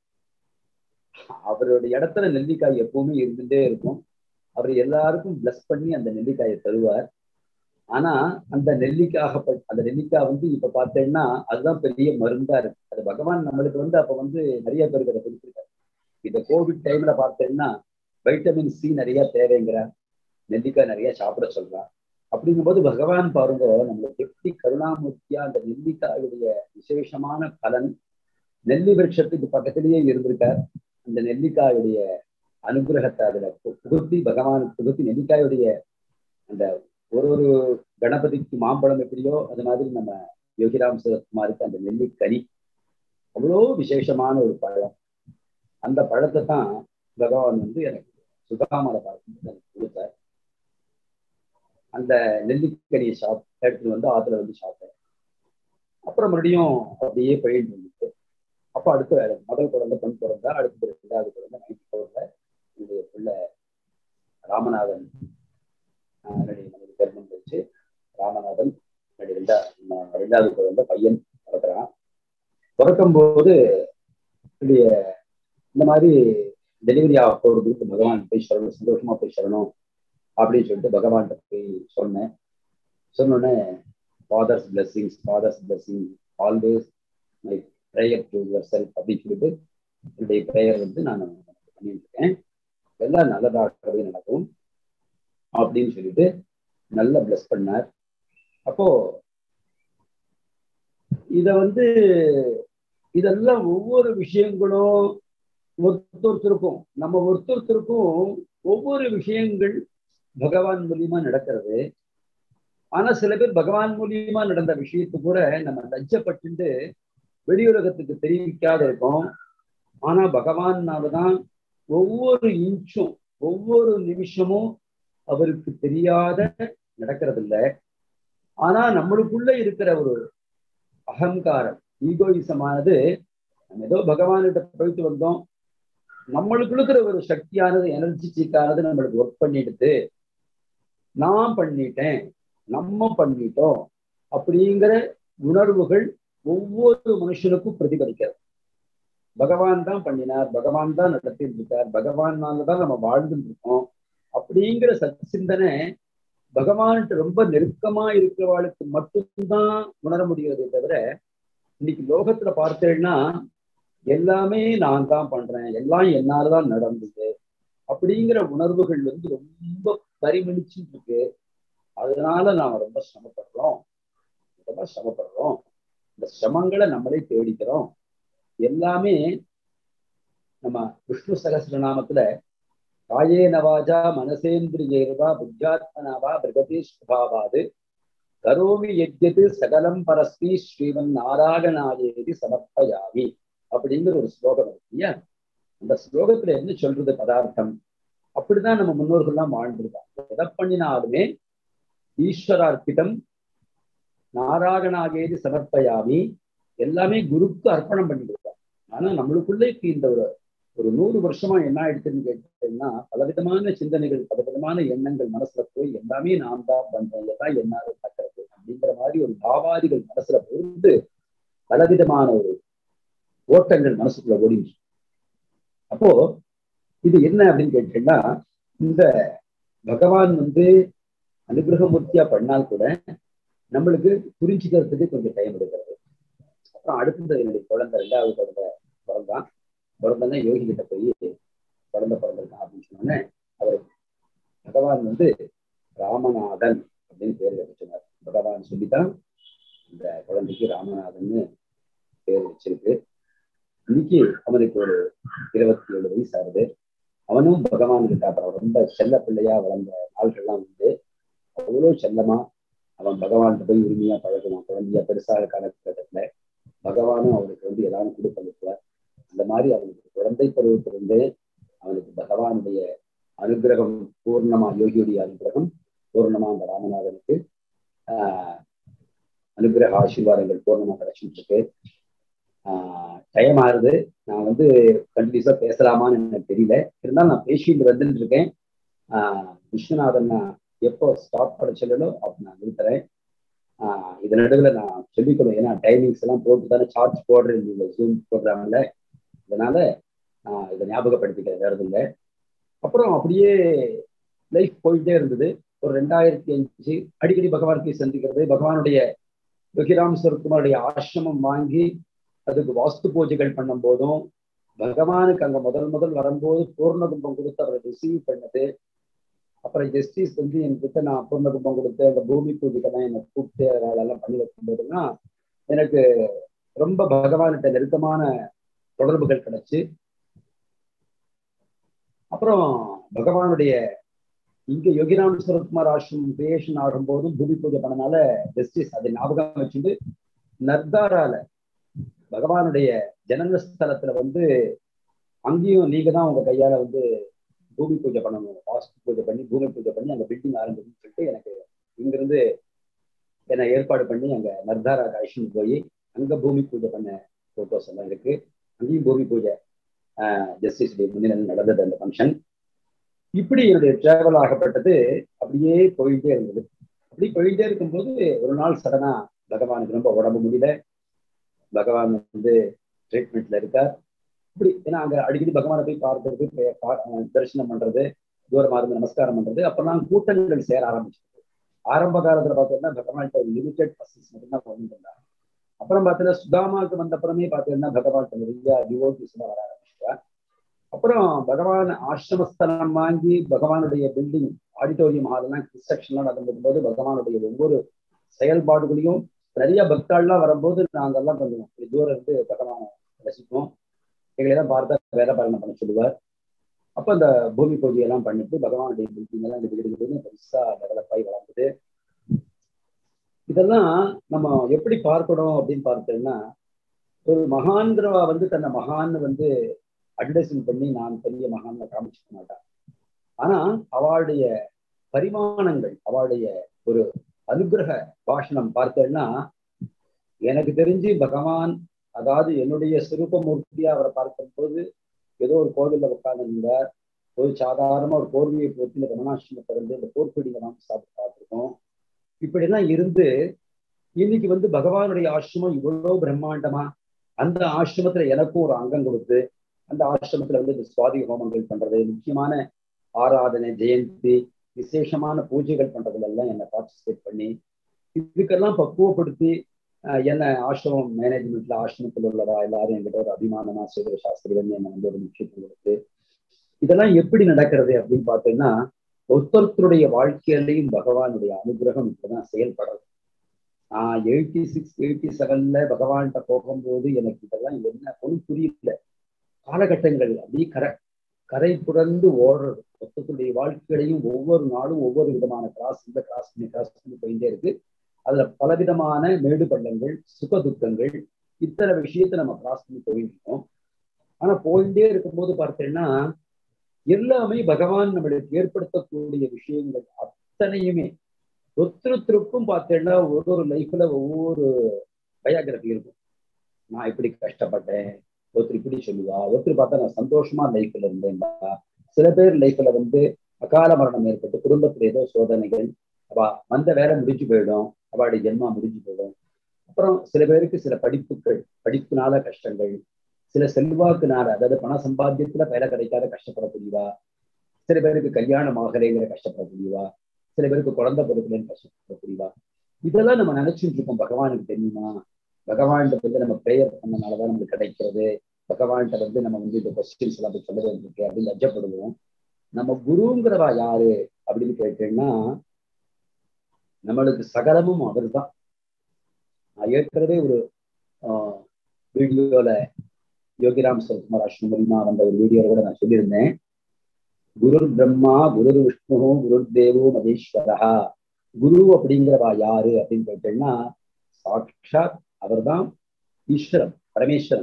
அவருடைய இடத்துல நெல்லிக்காய் எப்பவுமே இருந்துட்டே இருக்கும். அவர் எல்லாருக்கும் பிளஸ் பண்ணி அந்த நெல்லிக்காயை தருவார். ஆனா அந்த நெல்லிக்காக அந்த நெல்லிக்காய் வந்து இப்ப பார்த்தேன்னா அதுதான் பெரிய மருந்தா இருக்கு. அது பகவான் நம்மளுக்கு வந்து அப்ப வந்து நிறைய பேருக்கு அதை கொடுத்துருக்காரு. இந்த கோவிட் டைம்ல பார்த்தேன்னா வைட்டமின் சி நிறைய தேவைங்கிறார், நெல்லிக்காய் நிறைய சாப்பிட சொல்றார். அப்படிங்கும்போது பகவான் பாருங்க நம்மளுக்கு எப்படி கருணாமூர்த்தியா அந்த நெல்லிக்காயுடைய விசேஷமான பலன் நெல்லி விருட்சத்துக்கு பக்கத்திலேயே இருந்திருக்கார். அந்த நெல்லிக்காயுடைய அனுகிரகத்தை அதுல புகுத்தி பகவான் புகுத்தி நெல்லிக்காயுடைய அந்த ஒரு ஒரு கணபதிக்கு மாம்பழம் எப்படியோ அது மாதிரி நம்ம யோகிராம் சிவகுமாருக்கு அந்த நெல்லிக்கனி அவ்வளோ விசேஷமான ஒரு பழம். அந்த பழத்தை தான் பகவான் வந்து எனக்கு சுதாமல பார்த்து கொடுத்தார். அந்த நெல்லிக்கனியை சாப் எடுத்துட்டு வந்து ஆத்துல வந்து சாப்பிட்டேன். அப்புறம் மறுபடியும் அப்படியே போயிட்டு இருந்துச்சு. அப்போ அடுத்து முதல் குழந்தை பெண் பிறந்தா, அடுத்து ரெண்டாவது குழந்தை நைன்டி ஃபோர்ல என்னுடைய பிள்ளை ராமநாதன் என்னுடைய மனைவி கர்மம் வச்சு ராமநாதன் என்னுடைய ரெண்டா ரெண்டாவது குழந்தை பையன் பிறக்கிறான். பிறக்கும் போது என்னுடைய இந்த மாதிரி டெலிவரி ஆக போறதுக்கு பகவான் போய் சொல்லணும், சந்தோஷமா போய் சொல்லணும் அப்படின்னு சொல்லிட்டு பகவான்கிட்ட போய் சொன்னேன். சொன்னோடனே father's blessings father's blessing always my prayer to yourself அப்படின்னு சொல்லிட்டு என்னுடைய ப்ரேயர் வந்து நான் பண்ணிட்டு இருக்கேன், எல்லாம் நல்லதாகவே நடக்கும் அப்படின்னு சொல்லிட்டு நல்லா பிளஸ் பண்ணார். அப்போ இத வந்து இதெல்லாம் ஒவ்வொரு விஷயங்களும் ஒருத்தொருத்தருக்கும் நம்ம ஒருத்தொருத்தருக்கும் ஒவ்வொரு விஷயங்கள் பகவான் மூலியமா நடக்கிறது. ஆனா சில பேர் பகவான் மூலியமா நடந்த விஷயத்து கூட நம்ம லஜ்ஜப்பட்டு வெளியுலகத்துக்கு தெரிவிக்காத இருக்கோம். ஆனா பகவான்னாலதான் ஒவ்வொரு இன்ச்சும் ஒவ்வொரு நிமிஷமும் அவருக்கு தெரியாத நடக்கிறது இல்லை. ஆனா நம்மளுக்குள்ள இருக்கிற ஒரு அகங்காரம் ஈகோயிசமானது, நம்ம ஏதோ பகவான்கிட்ட போயிட்டு வந்தோம், நம்மளுக்கு இருக்கிற ஒரு சக்தியானது எனர்ஜிட்டிக்கானது நம்மளுக்கு ஒர்க் பண்ணிடுது, நான் பண்ணிட்டேன் நம்ம பண்ணிட்டோம் அப்படிங்கிற உணர்வுகள் ஒவ்வொரு மனுஷனுக்கும் பிரதிபலிக்கிறது. பகவான் தான் பண்ணினார், பகவான் தான் நடத்திட்டு இருக்கார், பகவானாலதான் நம்ம வாழ்ந்துட்டு இருக்கோம் அப்படிங்கிற சத் சிந்தனை பகவான்கிட்ட ரொம்ப நெருக்கமா இருக்கிறவாளுக்கு மட்டும்தான் உணர முடிகிறதே தவிர, இன்னைக்கு லோகத்துல பார்த்தேன்னா எல்லாமே நான் தான் பண்றேன், எல்லாம் என்னாலதான் நடந்தது அப்படிங்கிற உணர்வுகள் வந்து ரொம்ப பரிமளிச்சுட்டு இருக்கு. அதனால நாம ரொம்ப சிரமப்படுறோம் ரொம்ப சிரமப்படுறோம் இந்த சிரமங்களை நம்மளே தேடிக்கிறோம். எல்லாமே நம்ம விஷ்ணு சகஸ்ரநாமத்துல காயே நவாஜா மனசேந்திரியேர்வா புத்தியாத்மனாவா பிரகதி சுபாவாது கரோமி யஜ்யது சகலம் பரஸ்மி ஸ்ரீமன் நாராயணாயேதி சமர்ப்பயாமி அப்படிங்கிற ஒரு ஸ்லோகம் இருக்கு இல்லையா? அந்த ஸ்லோகத்துல என்ன சொல்றது பதார்த்தம்? அப்படிதான் நம்ம முன்னோர்கள்லாம் வாழ்ந்திருக்காங்க. எதை பண்ணினாலுமே ஈஸ்வரார்ப்பிதம் நாராயணாகேதி சமர்ப்பயாமி எல்லாமே குருக்கு அர்ப்பணம் பண்ணிருக்காங்க. ஆனா நம்மளுக்குள்ளே இந்த ஒரு ஒரு நூறு வருஷமா என்ன ஆயிடுச்சுன்னு கேட்டீங்கன்னா பலவிதமான சிந்தனைகள் பலவிதமான எண்ணங்கள் மனசுல போய் எல்லாமே நான் தான் பண்றேன் எல்லாம் என்னால நடக்கிறது அப்படிங்கிற மாதிரி ஒரு பாவாதிகள் மனசுல பொருந்து பலவிதமான ஒரு ஓட்டங்கள் மனசுக்குள்ள ஓடிச்சு. அப்போ இது என்ன அப்படின்னு கேட்டீங்கன்னா இந்த பகவான் வந்து அனுகிரகமூர்த்தியா பண்ணால் கூட நம்மளுக்கு புரிஞ்சுக்கிறதுக்கு கொஞ்சம் டைம் எடுக்கிறது. அப்புறம் அடுத்தது என்னுடைய குழந்தை ரெண்டாவது குழந்தை பிறந்தான். பிறந்தோன்னா யோகி கிட்ட போய் குழந்தை பிறந்திருக்கான் அப்படின்னு சொன்னோன்னே அவர் பகவான் வந்து ராமநாதன் அப்படின்னு பேர் வச்சுனார். பகவான் சொல்லித்தான் இந்த குழந்தைக்கு ராமநாதன்னு பேர் வச்சிருக்கு. இன்னைக்கு அவனுக்கு ஒரு இருபத்தி ஏழு வயசு ஆகுது. அவனும் பகவான் கிட்ட அப்புறம் ரொம்ப செல்ல பிள்ளையா வளர்ந்த நாள்கள்லாம் வந்து அவ்வளோ செல்லமா அவன் பகவான்கிட்ட போய் உரிமையா பழகணும். குழந்தையா பெருசாக காலகட்டத்துல பகவானும் அவனுக்கு வந்து எல்லாரும் கொடுப்பளிப்பார். அந்த மாதிரி அவனுக்கு குழந்தை பருவத்திலிருந்து அவனுக்கு பகவானுடைய அனுகிரகம் பூர்ணமா யோகியுடைய அனுகிரகம் பூர்ணமா அந்த ராமநாதனுக்கு ஆஹ் அனுகிரக ஆசீர்வாதங்கள் பூர்ணமா கிடைச்சிட்டு இருக்கு. ஆஹ் டைம் ஆகுது. நான் வந்து கண்டினியூஸா பேசலாமான்னு எனக்கு தெரியல. இருந்தாலும் நான் பேசிட்டு வந்துட்டு இருக்கேன். ஆஹ் விஸ்வநாதன் நான் எப்போ ஸ்டாப் பண்ண சொல்லணும் அப்போ நான் நிறுத்துறேன். ஆஹ் இது நடுவில் நான் சொல்லிக்கணும். ஏன்னா டைமிங்ஸ் எல்லாம் போட்டு தானே சார்ஜ் போடுறேன் இந்த ஜூம் ப்ரோக்ராம்ல. அதனால ஆஹ் இதை ஞாபகப்படுத்திக்கிறேன், வேறது இல்லை. அப்புறம் அப்படியே லைஃப் போயிட்டே இருந்தது. ஒரு ரெண்டாயிரத்தி அஞ்சு அடிக்கடி பகவான் போய் சந்திக்கிறது. பகவானுடைய யோகிராம் சரத்குமாருடைய ஆசிரமம் வாங்கி அதுக்கு வாஸ்து பூஜைகள் பண்ணும் போதும் பகவானுக்கு அங்க முதல் முதல் வரும்போது பூர்ண கும்பம் கொடுத்து அவரை ரிசீவ் பண்ணது. அப்புறம் ஜஸ்டிஸ் வந்து என்கிட்ட நான் பூர்ண கும்பம் கொடுத்து அந்த பூமி பூஜைக்கெல்லாம் என்னை கூப்பிட்டு அதெல்லாம் பண்ணி வைக்கும் போதுன்னா எனக்கு ரொம்ப பகவான்கிட்ட நெருக்கமான தொடர்புகள் கிடைச்சு. அப்புறம் பகவானுடைய இங்க யோகிராம் சரத்குமார் ஆசிரமம் கிரியேஷன் ஆகும் போதும் பூமி பூஜை பண்ணனால ஜஸ்டிஸ் அதை ஞாபகம் வச்சுட்டு நர்தாரால பகவானுடைய ஜனன ஸ்தலத்துல வந்து அங்கேயும் நீங்க தான் உங்க கையால வந்து பூமி பூஜை பண்ணணும், வாஸ்து பூஜை பண்ணி பூமி பூஜை பண்ணி அங்க பில்டிங் ஆரம்பிச்சுன்னு சொல்லிட்டு எனக்கு இங்கிருந்து என்னை ஏற்பாடு பண்ணி அங்க நர்தாரா அழைச்சிட்டு போய் அங்க பூமி பூஜை பண்ண போட்டோஸ் எல்லாம் இருக்கு. அங்கேயும் பூமி பூஜை ஆஹ் ஜஸ்டிஸ் முன்னிலையில் நடந்தது அந்த ஃபங்க்ஷன். இப்படி என்னுடைய டிராவல் ஆகப்பட்டது அப்படியே போயிட்டே இருந்தது. அப்படி போயிட்டே இருக்கும்போது ஒரு நாள் சடனா பகவானுக்கு ரொம்ப உடம்பு முடியல. பகவான் வந்து ட்ரீட்மெண்ட்ல இருக்கார். இப்படி ஏன்னா அங்க அடிக்கடி பகவானை போய் பார்க்கறது, தரிசனம் பண்றது, தூரமா இருந்து நமஸ்காரம் பண்றது, அப்பெல்லாம் கூட்டங்கள் சேர ஆரம்பிச்சது. ஆரம்ப காலத்துல பார்த்தீங்கன்னா பகவான்கிட்ட ஒரு லிமிடெட் பர்சன்ஸ் மட்டும்தான் கொண்டு வந்தாங்க. அப்புறம் பார்த்தீங்கன்னா சுதாமாவுக்கு வந்த அப்புறமே பார்த்தீங்கன்னா பகவான்கிட்ட நிறைய டிவோட்டிஸ் எல்லாம் வர ஆரம்பிச்சிட்டா. அப்புறம் பகவான் ஆசிரமஸ்தலம் வாங்கி பகவானுடைய பில்டிங் ஆடிட்டோரியம் ஹால்லாம் கன்ஸ்ட்ரக்ஷன்லாம் நடந்துக்கும் போது பகவானுடைய ஒவ்வொரு செயல்பாடுகளையும் நிறைய பக்தாள்லாம் வரும்போது நாங்கெல்லாம் கொஞ்சம் தூரம் இருந்து பகவானை ரசிப்போம். எங்களையெல்லாம் பார்த்தா வேலை பாலனை பண்ண சொல்லுவார். அப்போ அந்த பூமி பூஜையெல்லாம் பண்ணிட்டு பகவானுடைய பில்டிங் எல்லாம் கிடுகிடுன்னு பெருசா டெவலப் ஆகி வளர்ந்தது. இதெல்லாம் நம்ம எப்படி பார்க்கணும் அப்படின்னு பார்த்தோம்னா ஒரு மகான்கிறவா வந்து தன்னை மகான் வந்து அட்வர்டைஸ்மெண்ட் பண்ணி நான் பெரிய மகான்ல காமிச்சுக்க மாட்டான். ஆனா அவளுடைய பரிமாணங்கள் அவளுடைய ஒரு அனுகிரக பாஷணம் பார்த்தேன்னா எனக்கு தெரிஞ்சு பகவான் அதாவது என்னுடைய சிறுபமூர்த்தியா அவரை பார்க்கும்போது ஏதோ ஒரு கோவில்ல உட்கார்ந்துருந்தார். ஒரு சாதாரண ஒரு போர்வையை போட்டு இந்த ரமணாசிரமத்தை வந்து இந்த போர்க்கடிங்க வாங்கி சாப்பிட்டு பார்த்துருக்கோம். இப்படிலாம் இருந்து இன்னைக்கு வந்து பகவானுடைய ஆசிரமம் இவ்வளவு பிரம்மாண்டமா அந்த ஆசிரமத்துல எனக்கும் ஒரு அங்கம் கொடுத்து அந்த ஆசிரமத்துல வந்து இந்த சுவாதி ஹோமங்கள் பண்றது, முக்கியமான ஆராதனை, ஜெயந்தி, விசேஷமான பூஜைகள் பண்றதுல எல்லாம் என்னை பார்ட்டிசிபேட் பண்ணி இதுக்கெல்லாம் பக்குவப்படுத்தி என்ன ஆசிரமம் மேனேஜ்மெண்ட்ல ஆசிரமத்தில் உள்ளவா எல்லாரும் என்கிட்ட ஒரு அபிமானமா சேதுவ சாஸ்திரி வந்து என்னை வந்து ஒரு முக்கியத்துவம் கொடுத்து இதெல்லாம் எப்படி நடக்கிறது அப்படின்னு பார்த்தோம்னா ஒருத்தருடைய வாழ்க்கையிலையும் பகவானுடைய அனுகிரகம் இப்பதான் செயல்படுறது. நான் எயிட்டி சிக்ஸ் எயிட்டி செவன்ல பகவான்கிட்ட போகும்போது எனக்கு இதெல்லாம் என்ன ஒன்றும் புரியல. காலகட்டங்கள் அப்படி கரை கரை புரண்டு ஓடுறது. ஒருத்தருடைய வாழ்க்கையிலையும் ஒவ்வொரு நாளும் ஒவ்வொரு விதமான கிராஸ் இந்த கிராஸ் பண்ணி கிராஸ் பண்ணி போயிட்டே இருக்கு. அதுல பலவிதமான மேடு பள்ளங்கள், சுக துக்கங்கள், இத்தனை விஷயத்தை நம்ம கிராஸ் பண்ணி போயிட்டு இருக்கோம். ஆனா போயிட்டே இருக்கும்போது பார்த்தீங்கன்னா எல்லாமே பகவான் நம்மளுக்கு ஏற்படுத்தக்கூடிய விஷயங்கள் அத்தனையுமே ஒருத்தருக்கும் பார்த்தீங்கன்னா ஒவ்வொரு லைஃப்ல ஒவ்வொரு பயோகிராபி இருக்கும். நான் இப்படி கஷ்டப்பட்டேன், ஒருத்தர் இப்படி சொல்லுவா, ஒருத்தர் பார்த்தா நான் சந்தோஷமா லைஃப்ல இருந்தேன்பா. சில பேர் லைஃப்ல வந்து அகால மரணம் ஏற்பட்டு குடும்பத்துல ஏதோ சோதனைகள், அவ வந்த வேலை முடிஞ்சு போயிடும், அவளுடைய ஜென்மா முடிஞ்சு போயிடும். அப்புறம் சில பேருக்கு சில படிப்புகள், படிப்புனால கஷ்டங்கள், சில செல்வாக்குனால, அதாவது பண சம்பாத்தியத்துல வேலை கிடைக்காத கஷ்டப்படக்கூடியவா, சில பேருக்கு கல்யாணம் ஆகலைங்கிற கஷ்டப்படக்கூடியவா, சில பேருக்கு குழந்தை பிறகுலன்னு கஷ்டப்படக்கூடியவா. இதெல்லாம் நம்ம நினைச்சுட்டு இருக்கோம். பகவானுக்கு தெரியுமா? பகவான்கிட்ட வந்து நம்ம ப்ரேயர் பண்ணனாலதான் நமக்கு கிடைக்கிறது. பகவான்கிட்ட வந்து நம்ம வந்து இந்த கொஸ்டின்ஸ் எல்லாம் போய் சொல்ல வேண்டியிருக்கு அப்படின்னு லஜ்ஜப்படுவோம். நம்ம குருங்கிறவா யாரு அப்படின்னு கேட்டீங்கன்னா நம்மளுக்கு சகலமும் அவர் தான். நான் ஏற்கனவே ஒரு ஆஹ் வீடியோல யோகிராம் சரத்குமார் ஆசிரமம் மூலியமா வந்த ஒரு வீடியோல கூட நான் சொல்லியிருந்தேன். குரு பிரம்மா, குரு விஷ்ணு, குரு தேவோ மகேஸ்வரா. குரு அப்படிங்கிறவா யாரு அப்படின்னு கேட்டீங்கன்னா சாட்சாத் அவர் தான் ஈஸ்வரன், பரமேஸ்வரன்.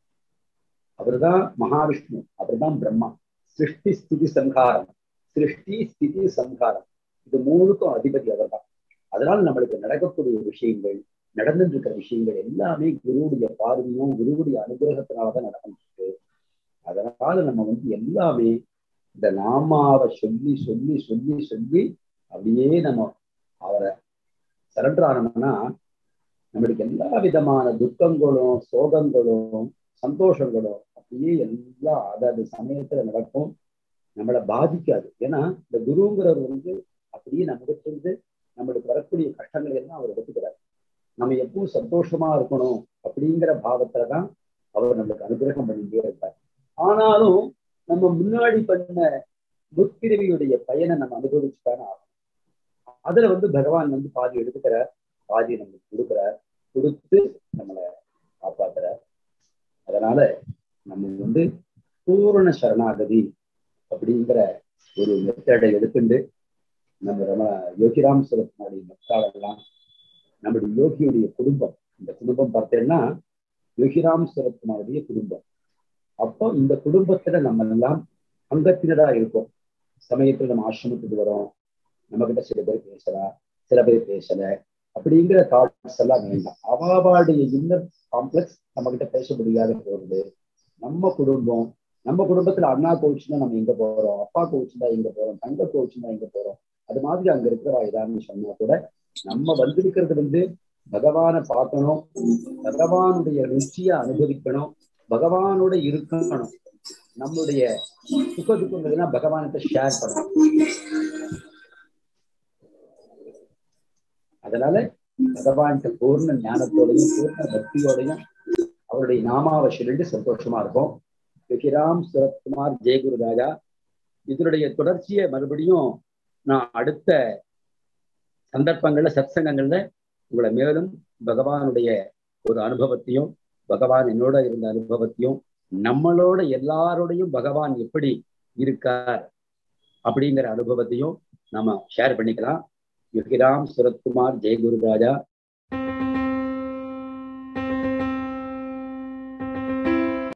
அவர் தான் மகாவிஷ்ணு, அவர் தான் பிரம்மா. சிருஷ்டி ஸ்திதி சங்காரம், சிருஷ்டி ஸ்திதி சங்காரம், இது மூணுக்கும் அதிபதி அவர் தான். அதனால நம்மளுக்கு நடக்கக்கூடிய விஷயங்கள், நடந்துட்டு இருக்கிற விஷயங்கள் எல்லாமே குருவுடைய பார்வையும் குருவுடைய அனுகிரகத்தினாலதான் நடந்துருக்கு. அதனால நம்ம வந்து எல்லாமே இந்த நாமாவை சொல்லி சொல்லி சொல்லி சொல்லி அப்படியே நம்ம அவரை சரண்டர் ஆனோம்னா நம்மளுக்கு எல்லா விதமான துக்கங்களும் சோகங்களும் சந்தோஷங்களும் அப்படியே எல்லாம் அதாவது சமயத்துல நடக்கும். நம்மளை பாதிக்காது. ஏன்னா இந்த குருங்கிறவர் வந்து அப்படியே நம்மகிட்ட இருந்து நம்மளுக்கு வரக்கூடிய கஷ்டங்களை எல்லாம் அவர் எடுத்துக்கிறார். நம்ம எப்பவும் சந்தோஷமா இருக்கணும் அப்படிங்கிற பாவத்துலதான் அவர் நம்மளுக்கு அனுகிரகம் பண்ணிட்டே இருப்பார். ஆனாலும் நம்ம முன்னாடி பண்ண முற்பிறவியுடைய பயனை நம்ம அனுபவிச்சுதானே ஆகும். அதுல வந்து பகவான் வந்து பாதி எடுத்துக்கிறார், பாதி நம்மளுக்கு கொடுக்குறார், கொடுத்து நம்மளை காப்பாத்துறார். அதனால நம்ம வந்து பூரண சரணாகதி அப்படிங்கிற ஒரு மெத்தடை எடுத்துட்டு நம்ம ரம யோகிராம் சரத்குமாருடைய மெத்தாடெல்லாம் நம்முடைய யோகியுடைய குடும்பம், இந்த குடும்பம் பார்த்தீங்கன்னா யோகிராம் சரத்குமாருடைய குடும்பம். அப்போ இந்த குடும்பத்துல நம்ம எல்லாம் அங்கத்தினரா இருக்கோம். சமயத்துல நம்ம ஆசிரமத்துக்கு வரோம், நம்ம கிட்ட சில பேர் பேசலாம், சில பேர் பேசல அப்படிங்கிற தாட்ஸ் எல்லாம் வேண்டாம். அவாவாடைய இன்னர் காம்ப்ளெக்ஸ் நம்ம கிட்ட பேச முடியாத போறது. நம்ம குடும்பம், நம்ம குடும்பத்துல அண்ணா கோச்சுன்னா நம்ம எங்க போறோம், அப்பா கோச்சுன்னா எங்க போறோம், தங்க கோச்சுன்னா எங்க போறோம். அது மாதிரி அங்க இருக்கிறவா ஏதான்னு சொன்னா கூட நம்ம வந்திருக்கிறது வந்து பகவானை பார்க்கணும், பகவானுடைய ருச்சியை அனுபவிக்கணும், பகவானோட இருக்கணும். நம்மளுடைய சுக துக்கங்கள்லாம் பகவான்கிட்ட ஷேர் பண்ணணும். அதனால பகவான்கிட்ட பூர்ண ஞானத்தோடையும் பூர்ண பக்தியோடையும் அவருடைய நாமாவை சொல்லிட்டு சந்தோஷமா இருக்கும். யோகிராம் சரத்குமார் ஜெயகுரு ராஜா. இதனுடைய தொடர்ச்சியை மறுபடியும் நான் அடுத்த சந்தர்ப்பங்கள்ல சத்சங்கங்கள்ல உங்களை மேலும் பகவானுடைய ஒரு அனுபவத்தையும், பகவான் என்னோட இருந்த அனுபவத்தையும், நம்மளோட எல்லாரோடையும் பகவான் எப்படி இருக்கார் அப்படிங்கிற அனுபவத்தையும் நாம ஷேர் பண்ணிக்கலாம். யோகிராம் சரத்குமார் ஜெயகுரு ராஜா.